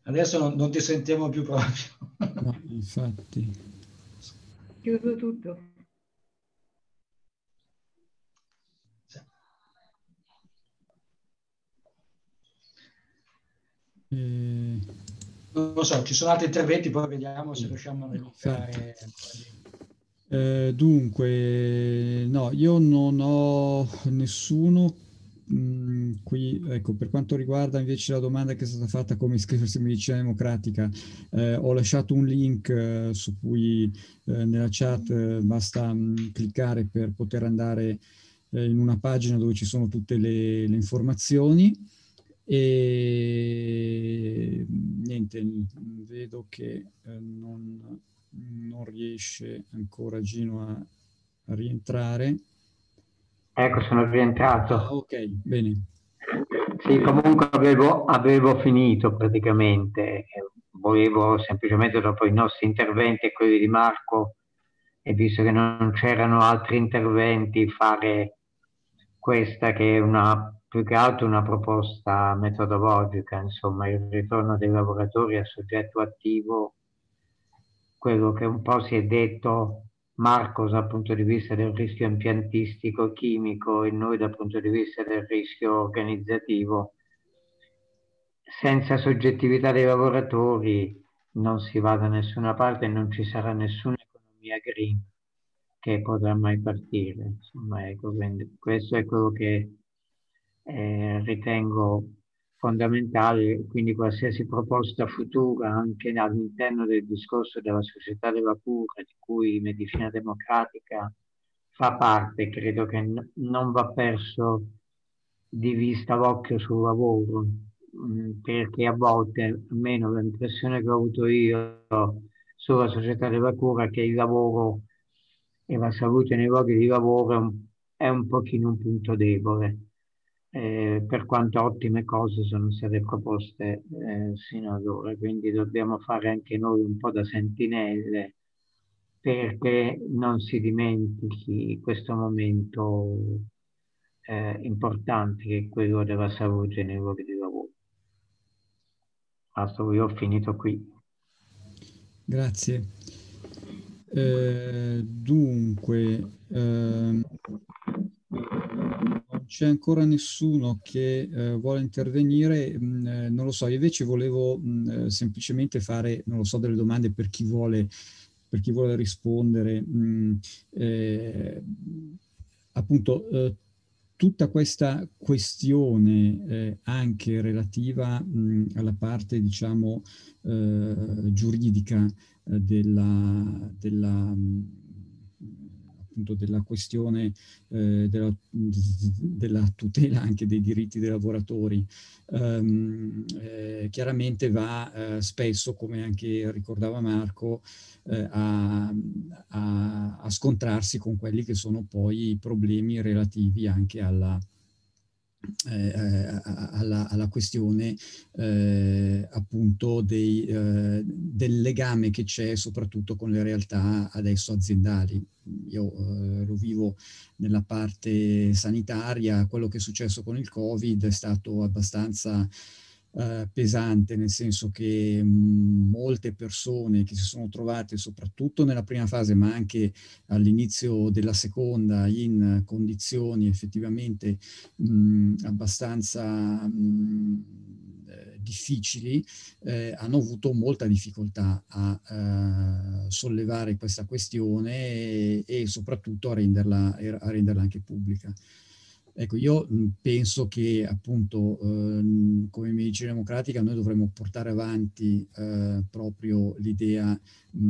Adesso non ti sentiamo più proprio. No, infatti. Chiuso tutto. Non lo so, ci sono altri interventi, poi vediamo se riusciamo a recuperare. Dunque, no, io non ho nessuno qui, ecco, per quanto riguarda invece la domanda che è stata fatta come iscriversi in medicina democratica, ho lasciato un link su cui nella chat basta cliccare per poter andare in una pagina dove ci sono tutte le informazioni. E niente, vedo che non riesce ancora Gino a rientrare. Ecco, sono rientrato. Ah, ok, bene. Sì, comunque avevo finito praticamente. Volevo semplicemente, dopo i nostri interventi e quelli di Marco, e visto che non c'erano altri interventi, fare questa che è più che altro una proposta metodologica, insomma, il ritorno dei lavoratori a soggetto attivo, quello che un po' si è detto Marcos dal punto di vista del rischio impiantistico chimico e noi dal punto di vista del rischio organizzativo. Senza soggettività dei lavoratori non si va da nessuna parte e non ci sarà nessuna economia green che potrà mai partire. Insomma, ecco, quindi questo è quello che ritengo fondamentale, quindi qualsiasi proposta futura anche all'interno del discorso della società della cura di cui medicina democratica fa parte, credo che non va perso di vista l'occhio sul lavoro, perché a volte, almeno l'impressione che ho avuto io sulla società della cura, è che il lavoro e la salute nei luoghi di lavoro è un pochino un punto debole, per quanto ottime cose sono state proposte sino ad ora. Quindi dobbiamo fare anche noi un po' da sentinelle perché non si dimentichi questo momento importante che è quello della salute nei luoghi di lavoro. Basta, io ho finito qui. Grazie. Dunque, non c'è ancora nessuno che vuole intervenire, non lo so, io invece volevo semplicemente fare, non lo so, delle domande per chi vuole rispondere. Appunto, tutta questa questione anche relativa alla parte, diciamo, giuridica appunto della questione della tutela anche dei diritti dei lavoratori. Chiaramente va spesso, come anche ricordava Marco, a scontrarsi con quelli che sono poi i problemi relativi anche alla questione appunto del legame che c'è soprattutto con le realtà adesso aziendali. Io lo vivo nella parte sanitaria, quello che è successo con il Covid è stato abbastanza pesante, nel senso che molte persone che si sono trovate soprattutto nella prima fase, ma anche all'inizio della seconda, in condizioni effettivamente abbastanza difficili, hanno avuto molta difficoltà a sollevare questa questione e soprattutto a renderla anche pubblica. Ecco, io penso che appunto come medicina democratica noi dovremmo portare avanti proprio l'idea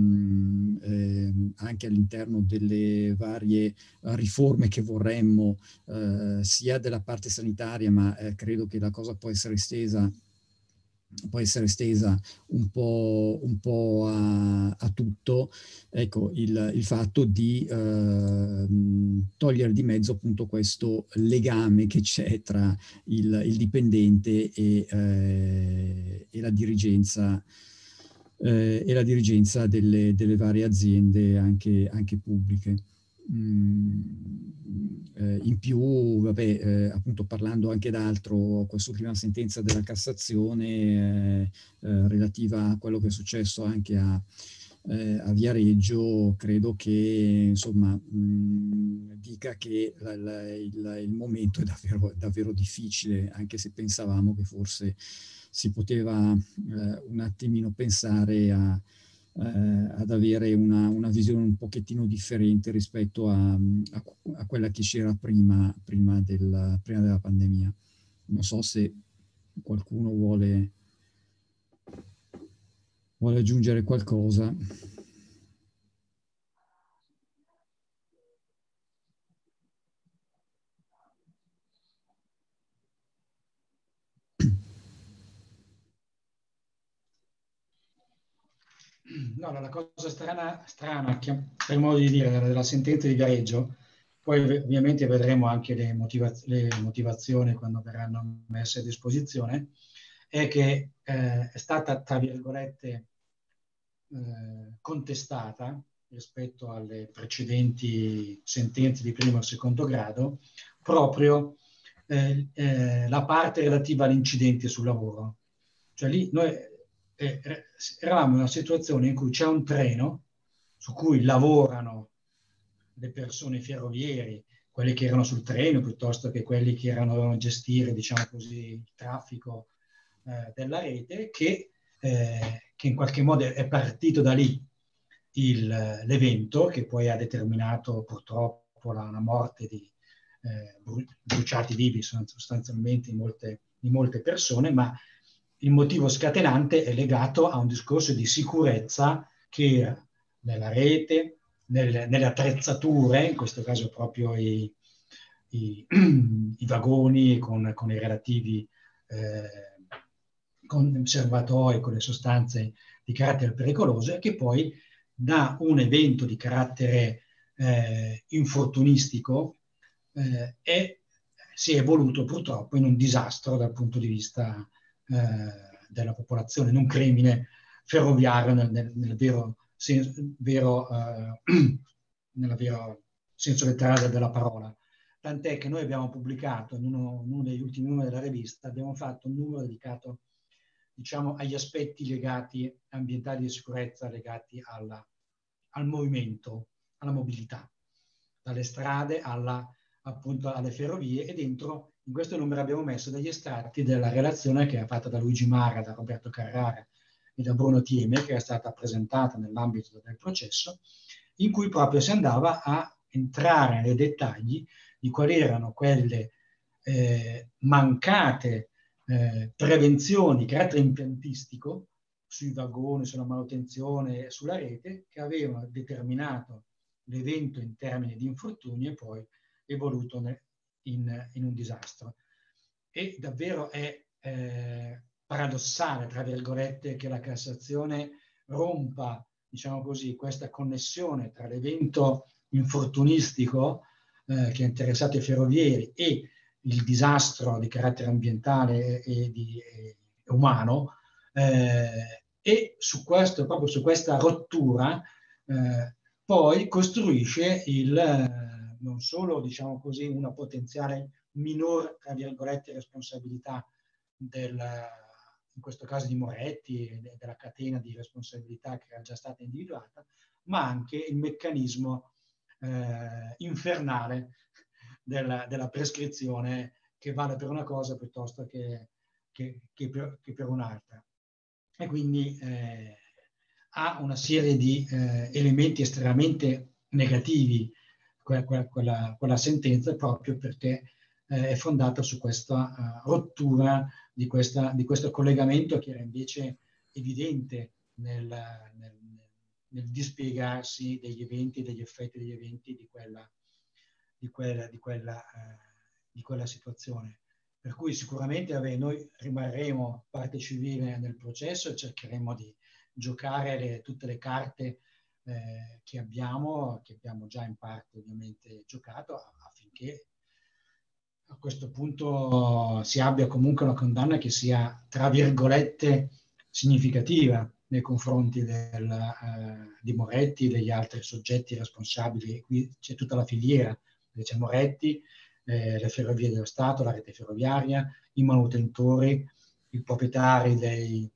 anche all'interno delle varie riforme che vorremmo sia della parte sanitaria, ma credo che la cosa può essere estesa un po' a tutto, ecco, il fatto di togliere di mezzo appunto questo legame che c'è tra il dipendente e la dirigenza delle varie aziende anche pubbliche. In più, vabbè, appunto parlando anche d'altro, quest'ultima sentenza della Cassazione relativa a quello che è successo anche a Viareggio, credo che insomma dica che il momento è davvero difficile, anche se pensavamo che forse si poteva un attimino pensare ad avere una visione un pochettino differente rispetto a quella che c'era prima della pandemia. Non so se qualcuno vuole aggiungere qualcosa. No, la cosa strana, per modo di dire, della sentenza di Viareggio, poi ovviamente vedremo anche le motivazioni quando verranno messe a disposizione, è che è stata, tra virgolette, contestata rispetto alle precedenti sentenze di primo e secondo grado, proprio la parte relativa agli incidenti sul lavoro. Cioè lì noi eravamo in una situazione in cui c'è un treno su cui lavorano le persone ferrovieri, quelli che erano sul treno, piuttosto che quelli che dovevano gestire, diciamo così, il traffico della rete, che in qualche modo è partito da lì l'evento, che poi ha determinato purtroppo la morte di bruciati vivi sostanzialmente in molte persone, ma il motivo scatenante è legato a un discorso di sicurezza che era nella rete, nelle attrezzature, in questo caso proprio i vagoni con i relativi conservatori, con le sostanze di carattere pericoloso, e che poi da un evento di carattere infortunistico si è evoluto purtroppo in un disastro dal punto di vista della popolazione, in un crimine ferroviario nel vero senso letterale della parola. Tant'è che noi abbiamo pubblicato in uno degli ultimi numeri della rivista, abbiamo fatto un numero dedicato, diciamo, agli aspetti legati ambientali di sicurezza, legati al movimento, alla mobilità, dalle strade appunto alle ferrovie, e dentro in questo numero abbiamo messo degli estratti della relazione che è fatta da Luigi Mara, da Roberto Carrara e da Bruno Thieme, che è stata presentata nell'ambito del processo, in cui proprio si andava a entrare nei dettagli di quali erano quelle mancate prevenzioni di carattere impiantistico sui vagoni, sulla manutenzione e sulla rete, che avevano determinato l'evento in termini di infortuni e poi evoluto in un disastro. E davvero è paradossale, tra virgolette, che la Cassazione rompa, diciamo così, questa connessione tra l'evento infortunistico che ha interessato i ferrovieri e il disastro di carattere ambientale e umano, e proprio su questa rottura poi costruisce non solo, diciamo così, una potenziale minor, tra virgolette, responsabilità in questo caso di Moretti e della catena di responsabilità che era già stata individuata, ma anche il meccanismo infernale della prescrizione, che vale per una cosa piuttosto che per un'altra. E quindi ha una serie di elementi estremamente negativi quella sentenza, proprio perché è fondata su questa rottura di questo collegamento che era invece evidente nel dispiegarsi degli eventi e degli effetti degli eventi di quella situazione. Per cui sicuramente noi rimarremo parte civile nel processo e cercheremo di giocare tutte le carte che abbiamo già in parte ovviamente giocato, affinché a questo punto si abbia comunque una condanna che sia, tra virgolette, significativa, nei confronti di Moretti e degli altri soggetti responsabili. Qui c'è tutta la filiera, c'è Moretti, le ferrovie dello Stato, la rete ferroviaria, i manutentori, i proprietari dei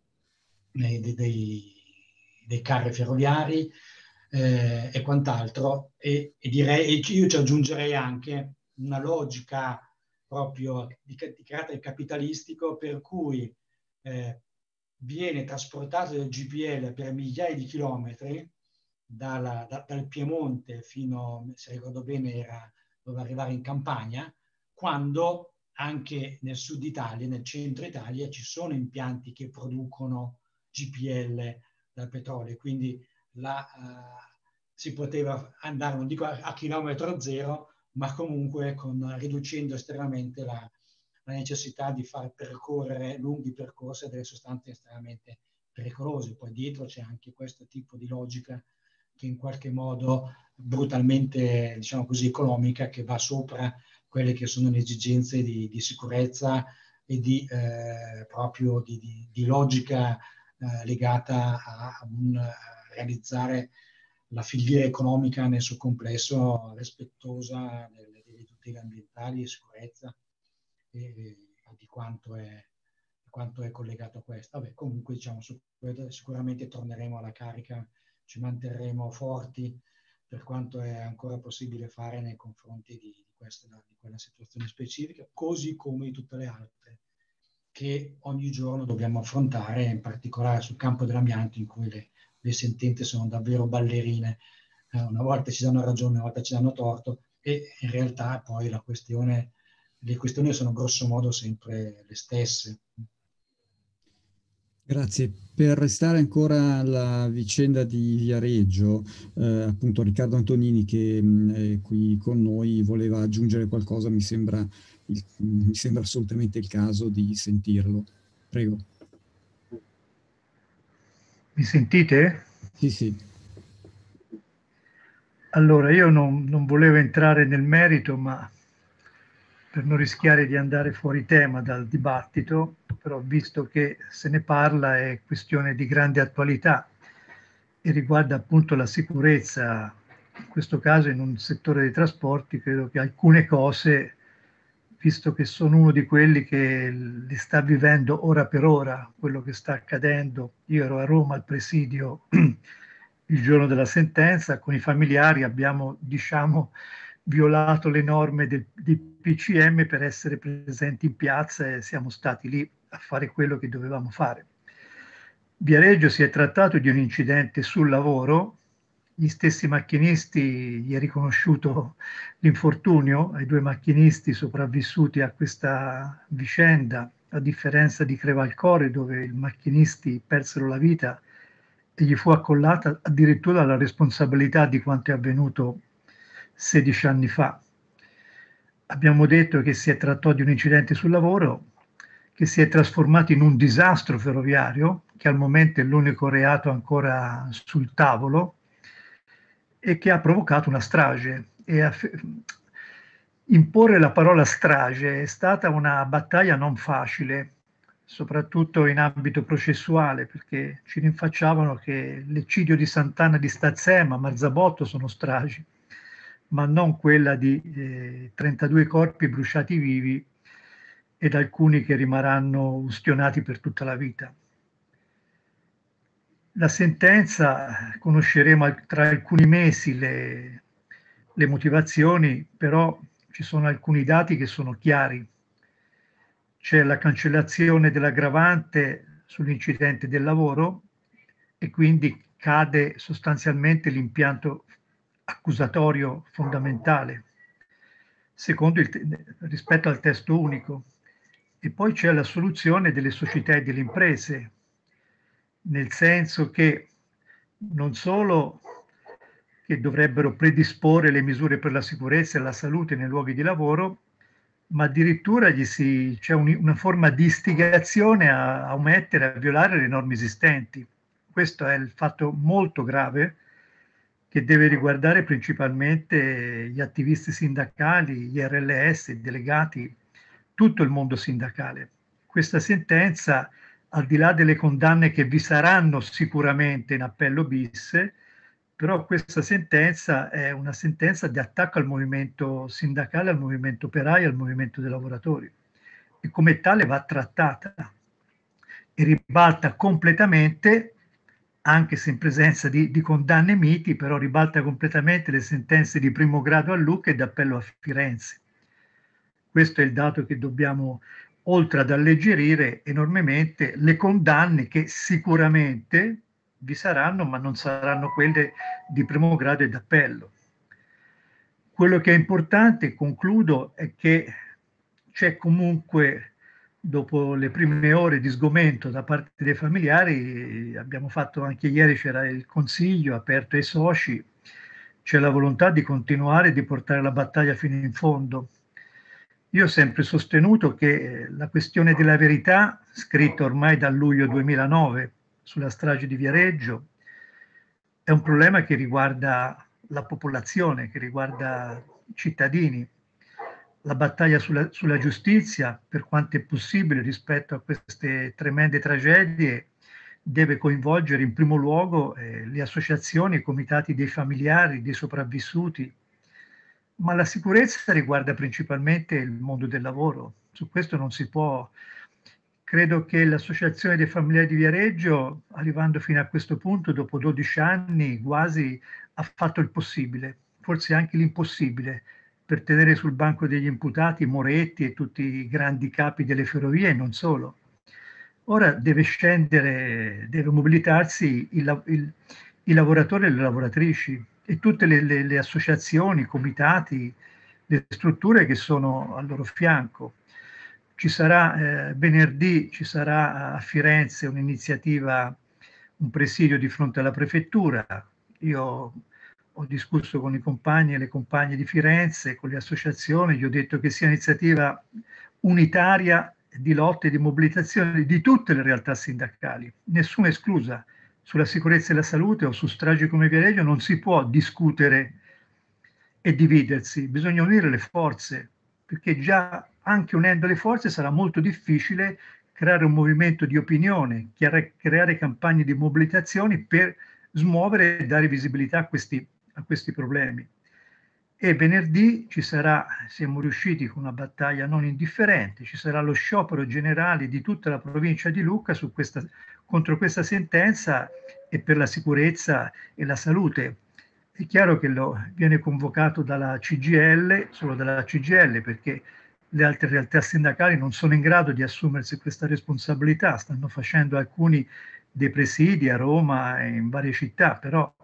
carri ferroviari e quant'altro. E io ci aggiungerei anche una logica proprio di carattere capitalistico, per cui viene trasportato il GPL per migliaia di chilometri dal Piemonte fino, se ricordo bene, doveva arrivare in Campania, quando anche nel sud Italia, nel centro Italia, ci sono impianti che producono GPL dal petrolio, quindi si poteva andare, non dico a chilometro zero, ma comunque riducendo estremamente la necessità di far percorrere lunghi percorsi a delle sostanze estremamente pericolose. Poi dietro c'è anche questo tipo di logica che in qualche modo brutalmente, diciamo così, economica, che va sopra quelle che sono le esigenze di sicurezza e proprio di logica legata a realizzare la filiera economica nel suo complesso, rispettosa delle tutele ambientali e sicurezza e di quanto è collegato a questo. Vabbè, comunque diciamo, sicuramente torneremo alla carica, ci manterremo forti per quanto è ancora possibile fare nei confronti di quella situazione specifica, così come di tutte le altre che ogni giorno dobbiamo affrontare, in particolare sul campo dell'amianto, in cui le sentenze sono davvero ballerine. Una volta ci danno ragione, una volta ci danno torto, e in realtà poi le questioni sono grosso modo sempre le stesse. Grazie. Per restare ancora alla vicenda di Viareggio, appunto Riccardo Antonini, che è qui con noi, voleva aggiungere qualcosa, mi sembra assolutamente il caso di sentirlo. Prego. Mi sentite? Sì, sì. Allora, io non volevo entrare nel merito, ma per non rischiare di andare fuori tema dal dibattito, però visto che se ne parla è questione di grande attualità e riguarda appunto la sicurezza, in questo caso in un settore dei trasporti, credo che alcune cose, visto che sono uno di quelli che li sta vivendo ora per ora, quello che sta accadendo. Io ero a Roma al presidio il giorno della sentenza, con i familiari abbiamo, diciamo, violato le norme di PCM per essere presenti in piazza, e siamo stati lì a fare quello che dovevamo fare. Viareggio si è trattato di un incidente sul lavoro. Gli stessi macchinisti, gli è riconosciuto l'infortunio ai due macchinisti sopravvissuti a questa vicenda, a differenza di Crevalcore, dove i macchinisti persero la vita e gli fu accollata addirittura la responsabilità di quanto è avvenuto 16 anni fa. Abbiamo detto che si è trattato di un incidente sul lavoro che si è trasformato in un disastro ferroviario, che al momento è l'unico reato ancora sul tavolo, e che ha provocato una strage. Imporre la parola strage è stata una battaglia non facile, soprattutto in ambito processuale, perché ci rinfacciavano che l'eccidio di Sant'Anna di Stazzema, Marzabotto sono stragi, ma non quella di 32 corpi bruciati vivi ed alcuni che rimarranno ustionati per tutta la vita. La sentenza conosceremo tra alcuni mesi le motivazioni, però ci sono alcuni dati che sono chiari. C'è la cancellazione dell'aggravante sull'incidente del lavoro e quindi cade sostanzialmente l'impianto accusatorio fondamentale, secondo rispetto al testo unico. E poi c'è la soluzione delle società e delle imprese, nel senso che non solo che dovrebbero predisporre le misure per la sicurezza e la salute nei luoghi di lavoro, ma addirittura c'è una forma di istigazione a omettere, a violare le norme esistenti. Questo è il fatto molto grave che deve riguardare principalmente gli attivisti sindacali, gli RLS, i delegati, tutto il mondo sindacale. Questa sentenza al di là delle condanne che vi saranno sicuramente in appello bis, però questa sentenza è una sentenza di attacco al movimento sindacale, al movimento operaio, al movimento dei lavoratori, e come tale va trattata e ribalta completamente, anche se in presenza di condanne miti, però ribalta completamente le sentenze di primo grado a Lucca e d'appello a Firenze. Questo è il dato che dobbiamo, oltre ad alleggerire enormemente le condanne che sicuramente vi saranno, ma non saranno quelle di primo grado e d'appello. Quello che è importante, concludo, è che c'è comunque, dopo le prime ore di sgomento da parte dei familiari, abbiamo fatto anche ieri, c'era il consiglio aperto ai soci, c'è la volontà di continuare, di portare la battaglia fino in fondo. Io ho sempre sostenuto che la questione della verità, scritta ormai dal luglio 2009 sulla strage di Viareggio, è un problema che riguarda la popolazione, che riguarda i cittadini. La battaglia sulla giustizia, per quanto è possibile rispetto a queste tremende tragedie, deve coinvolgere in primo luogo le associazioni e i comitati dei familiari, dei sopravvissuti, ma la sicurezza riguarda principalmente il mondo del lavoro. Su questo non si può. Credo che l'Associazione dei Familiari di Viareggio, arrivando fino a questo punto, dopo 12 anni quasi, ha fatto il possibile, forse anche l'impossibile, per tenere sul banco degli imputati Moretti e tutti i grandi capi delle ferrovie e non solo. Ora deve scendere, deve mobilitarsi i lavoratori e le lavoratrici e tutte le associazioni, i comitati, le strutture che sono al loro fianco. Ci sarà venerdì, ci sarà a Firenze un'iniziativa, un presidio di fronte alla prefettura. Io ho discusso con i compagni e le compagne di Firenze, con le associazioni, gli ho detto che sia un'iniziativa unitaria di lotta e di mobilitazione di tutte le realtà sindacali, nessuna esclusa. Sulla sicurezza e la salute o su stragi come Viareggio non si può discutere e dividersi, bisogna unire le forze, perché già anche unendo le forze sarà molto difficile creare un movimento di opinione, creare campagne di mobilitazione per smuovere e dare visibilità a questi problemi. E venerdì ci sarà, siamo riusciti con una battaglia non indifferente, ci sarà lo sciopero generale di tutta la provincia di Lucca contro questa sentenza e per la sicurezza e la salute. È chiaro che viene convocato dalla CGIL, solo dalla CGIL, perché le altre realtà sindacali non sono in grado di assumersi questa responsabilità, stanno facendo alcuni dei presidi a Roma e in varie città, però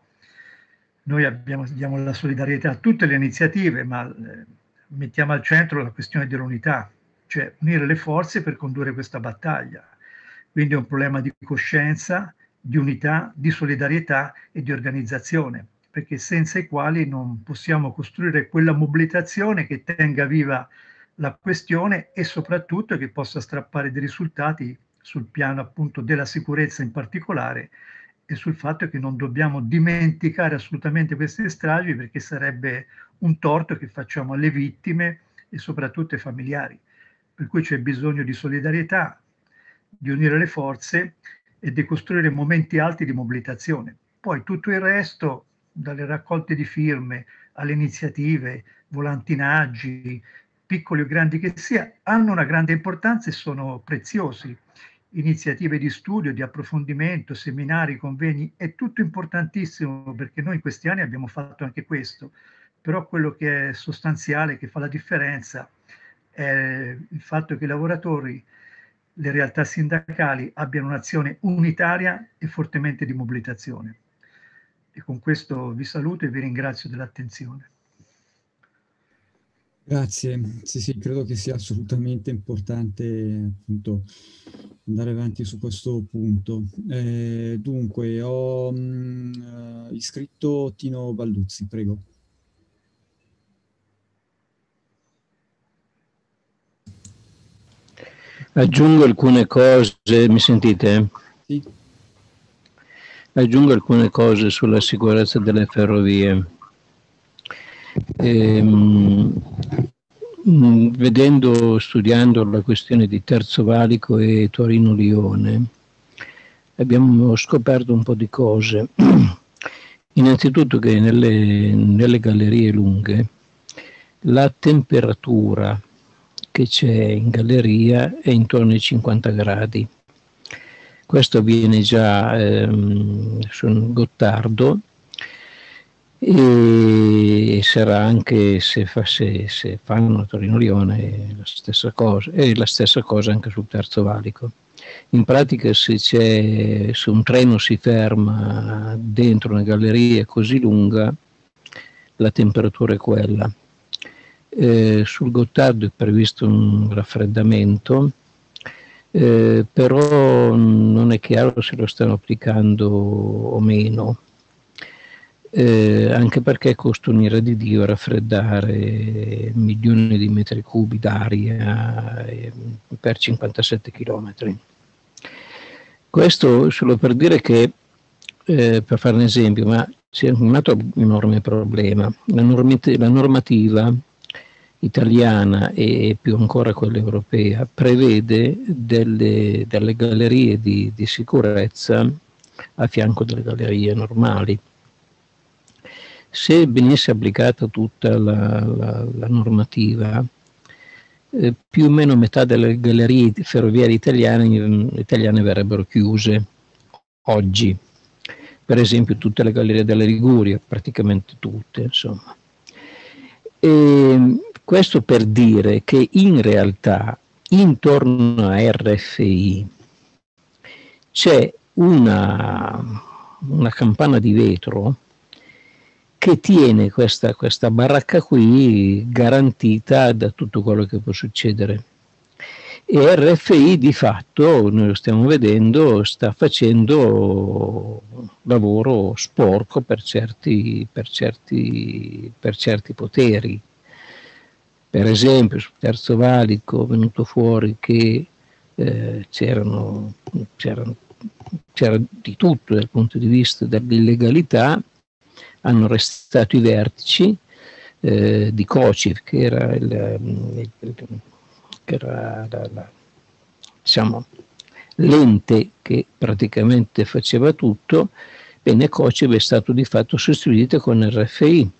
noi diamo la solidarietà a tutte le iniziative, ma mettiamo al centro la questione dell'unità, cioè unire le forze per condurre questa battaglia. Quindi è un problema di coscienza, di unità, di solidarietà e di organizzazione, perché senza i quali non possiamo costruire quella mobilitazione che tenga viva la questione e soprattutto che possa strappare dei risultati sul piano appunto della sicurezza in particolare e sul fatto che non dobbiamo dimenticare assolutamente queste stragi, perché sarebbe un torto che facciamo alle vittime e soprattutto ai familiari. Per cui c'è bisogno di solidarietà, di unire le forze e di costruire momenti alti di mobilitazione. Poi tutto il resto, dalle raccolte di firme alle iniziative, volantinaggi, piccoli o grandi che sia, hanno una grande importanza e sono preziosi. Iniziative di studio, di approfondimento, seminari, convegni, è tutto importantissimo, perché noi in questi anni abbiamo fatto anche questo, però quello che è sostanziale, che fa la differenza, è il fatto che i lavoratori, le realtà sindacali abbiano un'azione unitaria e fortemente di mobilitazione. E con questo vi saluto e vi ringrazio dell'attenzione. Grazie, sì, credo che sia assolutamente importante appunto andare avanti su questo punto. Dunque, ho iscritto Tino Balduzzi, prego. Aggiungo alcune cose, mi sentite? Sì. Aggiungo alcune cose sulla sicurezza delle ferrovie. Studiando la questione di Terzo Valico e Torino-Lione, abbiamo scoperto un po' di cose. Innanzitutto che nelle gallerie lunghe la temperatura che c'è in galleria è intorno ai 50 gradi. Questo avviene già sul Gottardo e sarà anche se fanno Torino-Lione la stessa cosa, e la stessa cosa anche sul Terzo Valico. In pratica se un treno si ferma dentro una galleria così lunga, la temperatura è quella. Sul Gottardo è previsto un raffreddamento, però non è chiaro se lo stanno applicando o meno, anche perché costa un'ira di Dio raffreddare milioni di metri cubi d'aria per 57 chilometri. Questo solo per dire che, per fare un esempio, ma c'è un altro enorme problema. La normativa italiana e più ancora quella europea prevede delle gallerie di sicurezza a fianco delle gallerie normali. Se venisse applicata tutta la normativa, più o meno metà delle gallerie ferroviarie italiane verrebbero chiuse oggi. Per esempio tutte le gallerie della Liguria, praticamente tutte, insomma. E questo per dire che in realtà intorno a RFI c'è una campana di vetro che tiene questa baracca qui garantita da tutto quello che può succedere. E RFI di fatto, noi lo stiamo vedendo, sta facendo lavoro sporco per certi poteri. Per esempio sul Terzo Valico è venuto fuori che c'era di tutto dal punto di vista dell'illegalità. Hanno arrestato i vertici di COCIV, che era diciamo, l'ente che praticamente faceva tutto. Bene, COCIV è stato di fatto sostituito con RFI.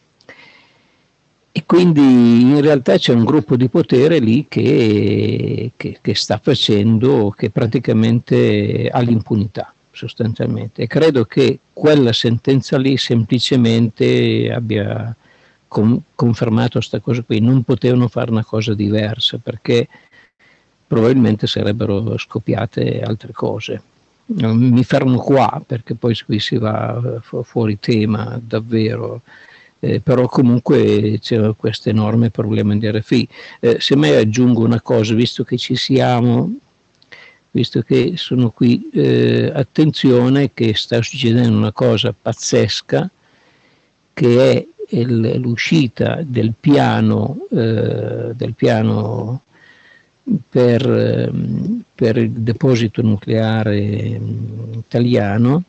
E quindi in realtà c'è un gruppo di potere lì che sta facendo, che praticamente ha l'impunità sostanzialmente, e credo che quella sentenza lì semplicemente abbia confermato questa cosa qui. Non potevano fare una cosa diversa perché probabilmente sarebbero scoppiate altre cose. Mi fermo qua perché poi qui si va fuori tema davvero. Però comunque c'è questo enorme problema di RFI. Se mai aggiungo una cosa, visto che ci siamo, visto che sono qui, attenzione che sta succedendo una cosa pazzesca, che è l'uscita del piano per il deposito nucleare italiano,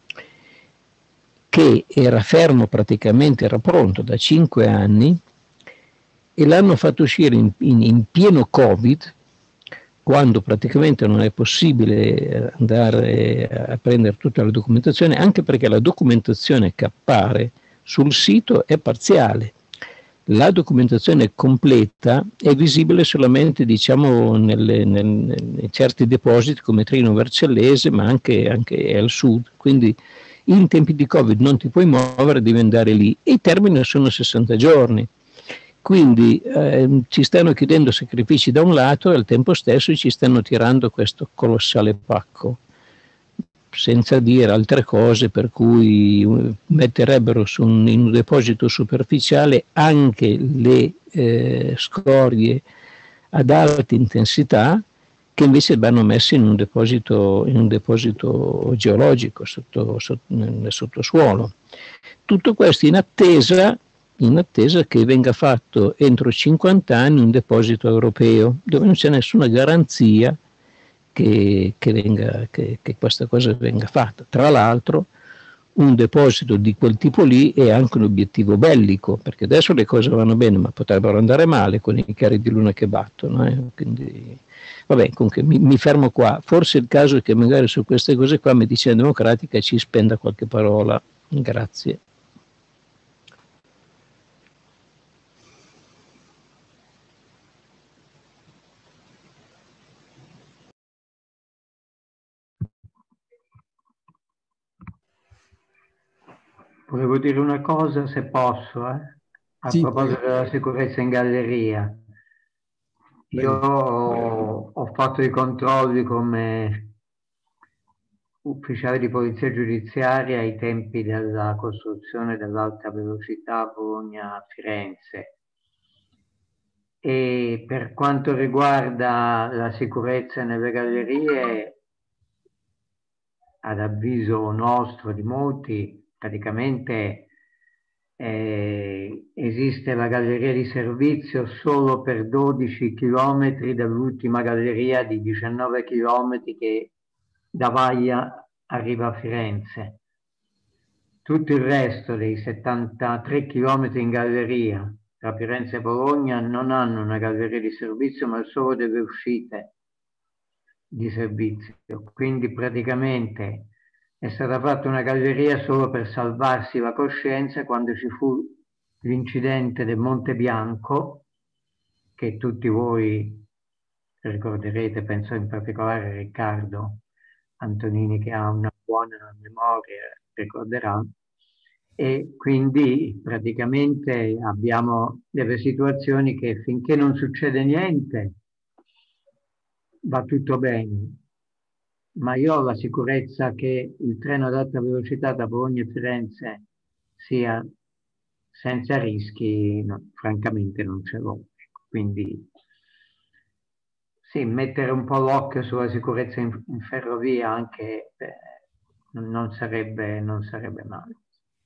che era fermo praticamente, era pronto da 5 anni, e l'hanno fatto uscire in pieno Covid, quando praticamente non è possibile andare a prendere tutta la documentazione, anche perché la documentazione che appare sul sito è parziale. La documentazione completa è visibile solamente, diciamo, in certi depositi come Trino Vercellese, ma anche al sud. Quindi in tempi di Covid non ti puoi muovere, devi andare lì, e i termini sono 60 giorni. Quindi ci stanno chiedendo sacrifici da un lato e al tempo stesso ci stanno tirando questo colossale pacco, senza dire altre cose, per cui metterebbero in un deposito superficiale anche le scorie ad alta intensità, che invece vanno messi in un deposito geologico nel sottosuolo. Tutto questo in attesa che venga fatto entro 50 anni un deposito europeo, dove non c'è nessuna garanzia che questa cosa venga fatta. Tra l'altro un deposito di quel tipo lì è anche un obiettivo bellico, perché adesso le cose vanno bene, ma potrebbero andare male con i carri di luna che battono. Quindi, vabbè, comunque mi fermo qua. Forse il caso è che magari su queste cose qua Medicina Democratica ci spenda qualche parola. Grazie. Volevo dire una cosa, se posso, a Sì, proposito della sicurezza in galleria. Io ho fatto i controlli come ufficiale di polizia giudiziaria ai tempi della costruzione dell'alta velocità Bologna-Firenze. E per quanto riguarda la sicurezza nelle gallerie, ad avviso nostro, di molti, praticamente esiste la galleria di servizio solo per 12 km dall'ultima galleria di 19 km che da Vaglia arriva a Firenze. Tutto il resto dei 73 km in galleria tra Firenze e Bologna non hanno una galleria di servizio, ma solo delle uscite di servizio. Quindi praticamente è stata fatta una galleria solo per salvarsi la coscienza quando ci fu l'incidente del Monte Bianco, che tutti voi ricorderete, penso in particolare Riccardo Antonini, che ha una buona memoria, ricorderà. E quindi praticamente abbiamo delle situazioni che finché non succede niente va tutto bene, ma io ho la sicurezza che il treno ad alta velocità da Bologna a Firenze sia senza rischi, no, francamente non ce l'ho. Quindi sì, mettere un po' l'occhio sulla sicurezza in ferrovia anche non sarebbe male.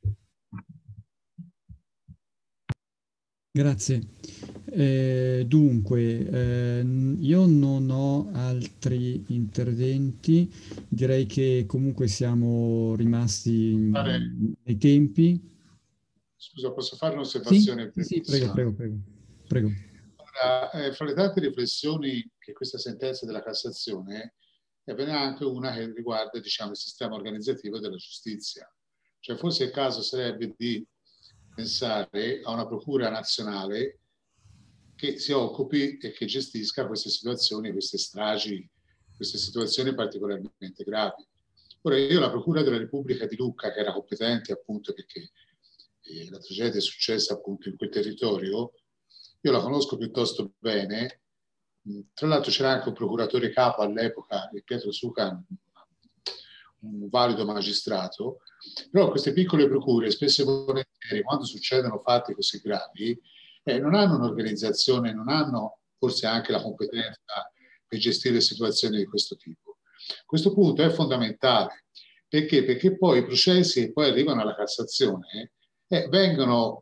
Grazie. Dunque, io non ho altri interventi, direi che comunque siamo rimasti nei tempi. Scusa, posso fare Sì, un'osservazione? sì, prego. Allora, fra le tante riflessioni che questa sentenza della Cassazione ve n'è anche una che riguarda, diciamo, il sistema organizzativo della giustizia. Cioè, forse il caso sarebbe di pensare a una procura nazionale che si occupi e che gestisca queste situazioni, queste stragi, queste situazioni particolarmente gravi. Ora, io la Procura della Repubblica di Lucca, che era competente appunto perché la tragedia è successa appunto in quel territorio, io la conosco piuttosto bene. Tra l'altro c'era anche un procuratore capo all'epoca, Pietro Suca, un valido magistrato, però queste piccole procure spesso e volentieri, quando succedono fatti così gravi, non hanno un'organizzazione, non hanno forse anche la competenza per gestire situazioni di questo tipo. Questo punto è fondamentale. Perché? Perché poi i processi che poi arrivano alla Cassazione vengono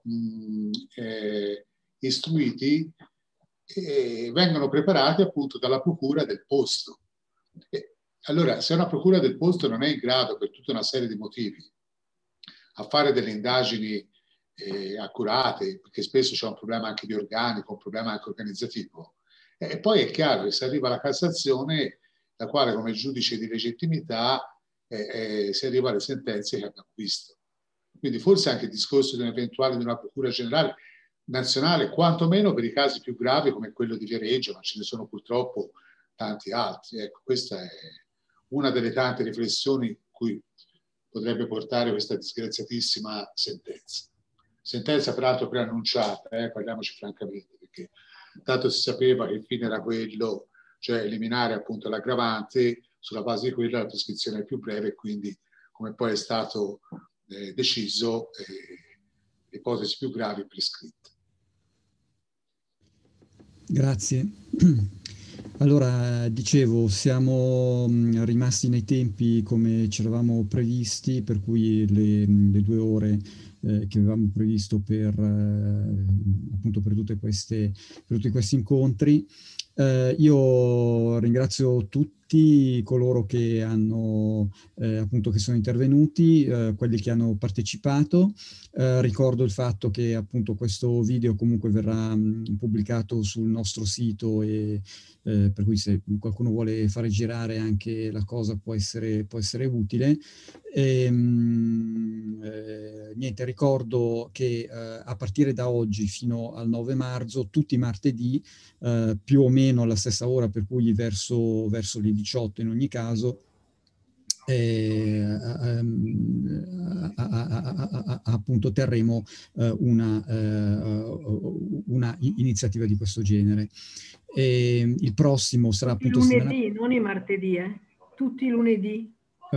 istruiti e vengono preparati appunto dalla procura del posto. Allora, se una procura del posto non è in grado, per tutta una serie di motivi, a fare delle indagini accurate, perché spesso c'è un problema anche di organico, un problema anche organizzativo, e poi è chiaro che se arriva alla Cassazione, la quale come giudice di legittimità si arriva alle sentenze che abbiamo visto. Quindi forse anche il discorso di un'eventuale di una procura generale nazionale, quantomeno per i casi più gravi come quello di Viareggio, ma ce ne sono purtroppo tanti altri. Ecco, questa è una delle tante riflessioni cui potrebbe portare questa disgraziatissima sentenza. Sentenza peraltro preannunciata, parliamoci francamente, perché tanto si sapeva che il fine era quello, cioè eliminare appunto l'aggravante, sulla base di quella la prescrizione più breve, e quindi come poi è stato deciso, le ipotesi più gravi prescritte. Grazie. Allora, dicevo, siamo rimasti nei tempi come ci eravamo previsti, per cui le 2 ore che avevamo previsto per, appunto, per tutti questi incontri. Io ringrazio tutti coloro che hanno appunto che sono intervenuti, quelli che hanno partecipato. Ricordo il fatto che appunto questo video comunque verrà pubblicato sul nostro sito e per cui se qualcuno vuole fare girare anche la cosa può essere utile. Niente, ricordo che a partire da oggi fino al 9 marzo, tutti i martedì, più o meno alla stessa ora, per cui verso le 18 in ogni caso, appunto terremo una iniziativa di questo genere. Il prossimo sarà appunto lunedì, non i martedì, tutti i lunedì.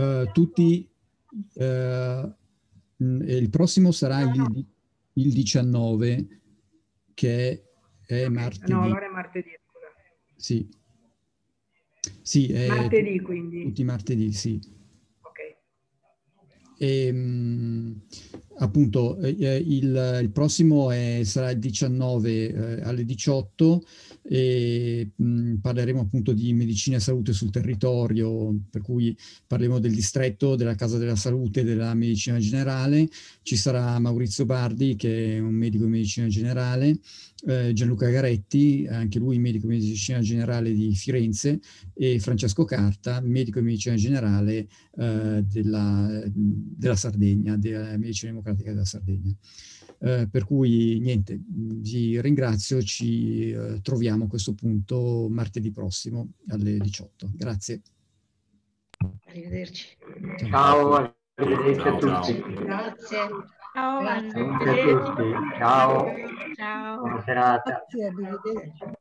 Il prossimo sarà il 19, che è martedì. No, allora è martedì. Sì. Sì, martedì quindi. Tutti i martedì, sì. Ok. Appunto, il prossimo sarà il 19 alle 18 e parleremo appunto di medicina e salute sul territorio, per cui parleremo del distretto, della Casa della Salute, della medicina generale. Ci sarà Maurizio Bardi, che è un medico di medicina generale, Gianluca Garetti, anche lui medico di medicina generale di Firenze, e Francesco Carta, medico di medicina generale della Sardegna, della medicina democratica della Sardegna. Per cui niente, vi ringrazio, ci troviamo a questo punto martedì prossimo alle 18. Grazie. Arrivederci. Ciao, arrivederci a tutti. Grazie. Ciao, Ciao a tutti. Ciao. Ciao. Buona serata. Grazie, arrivederci.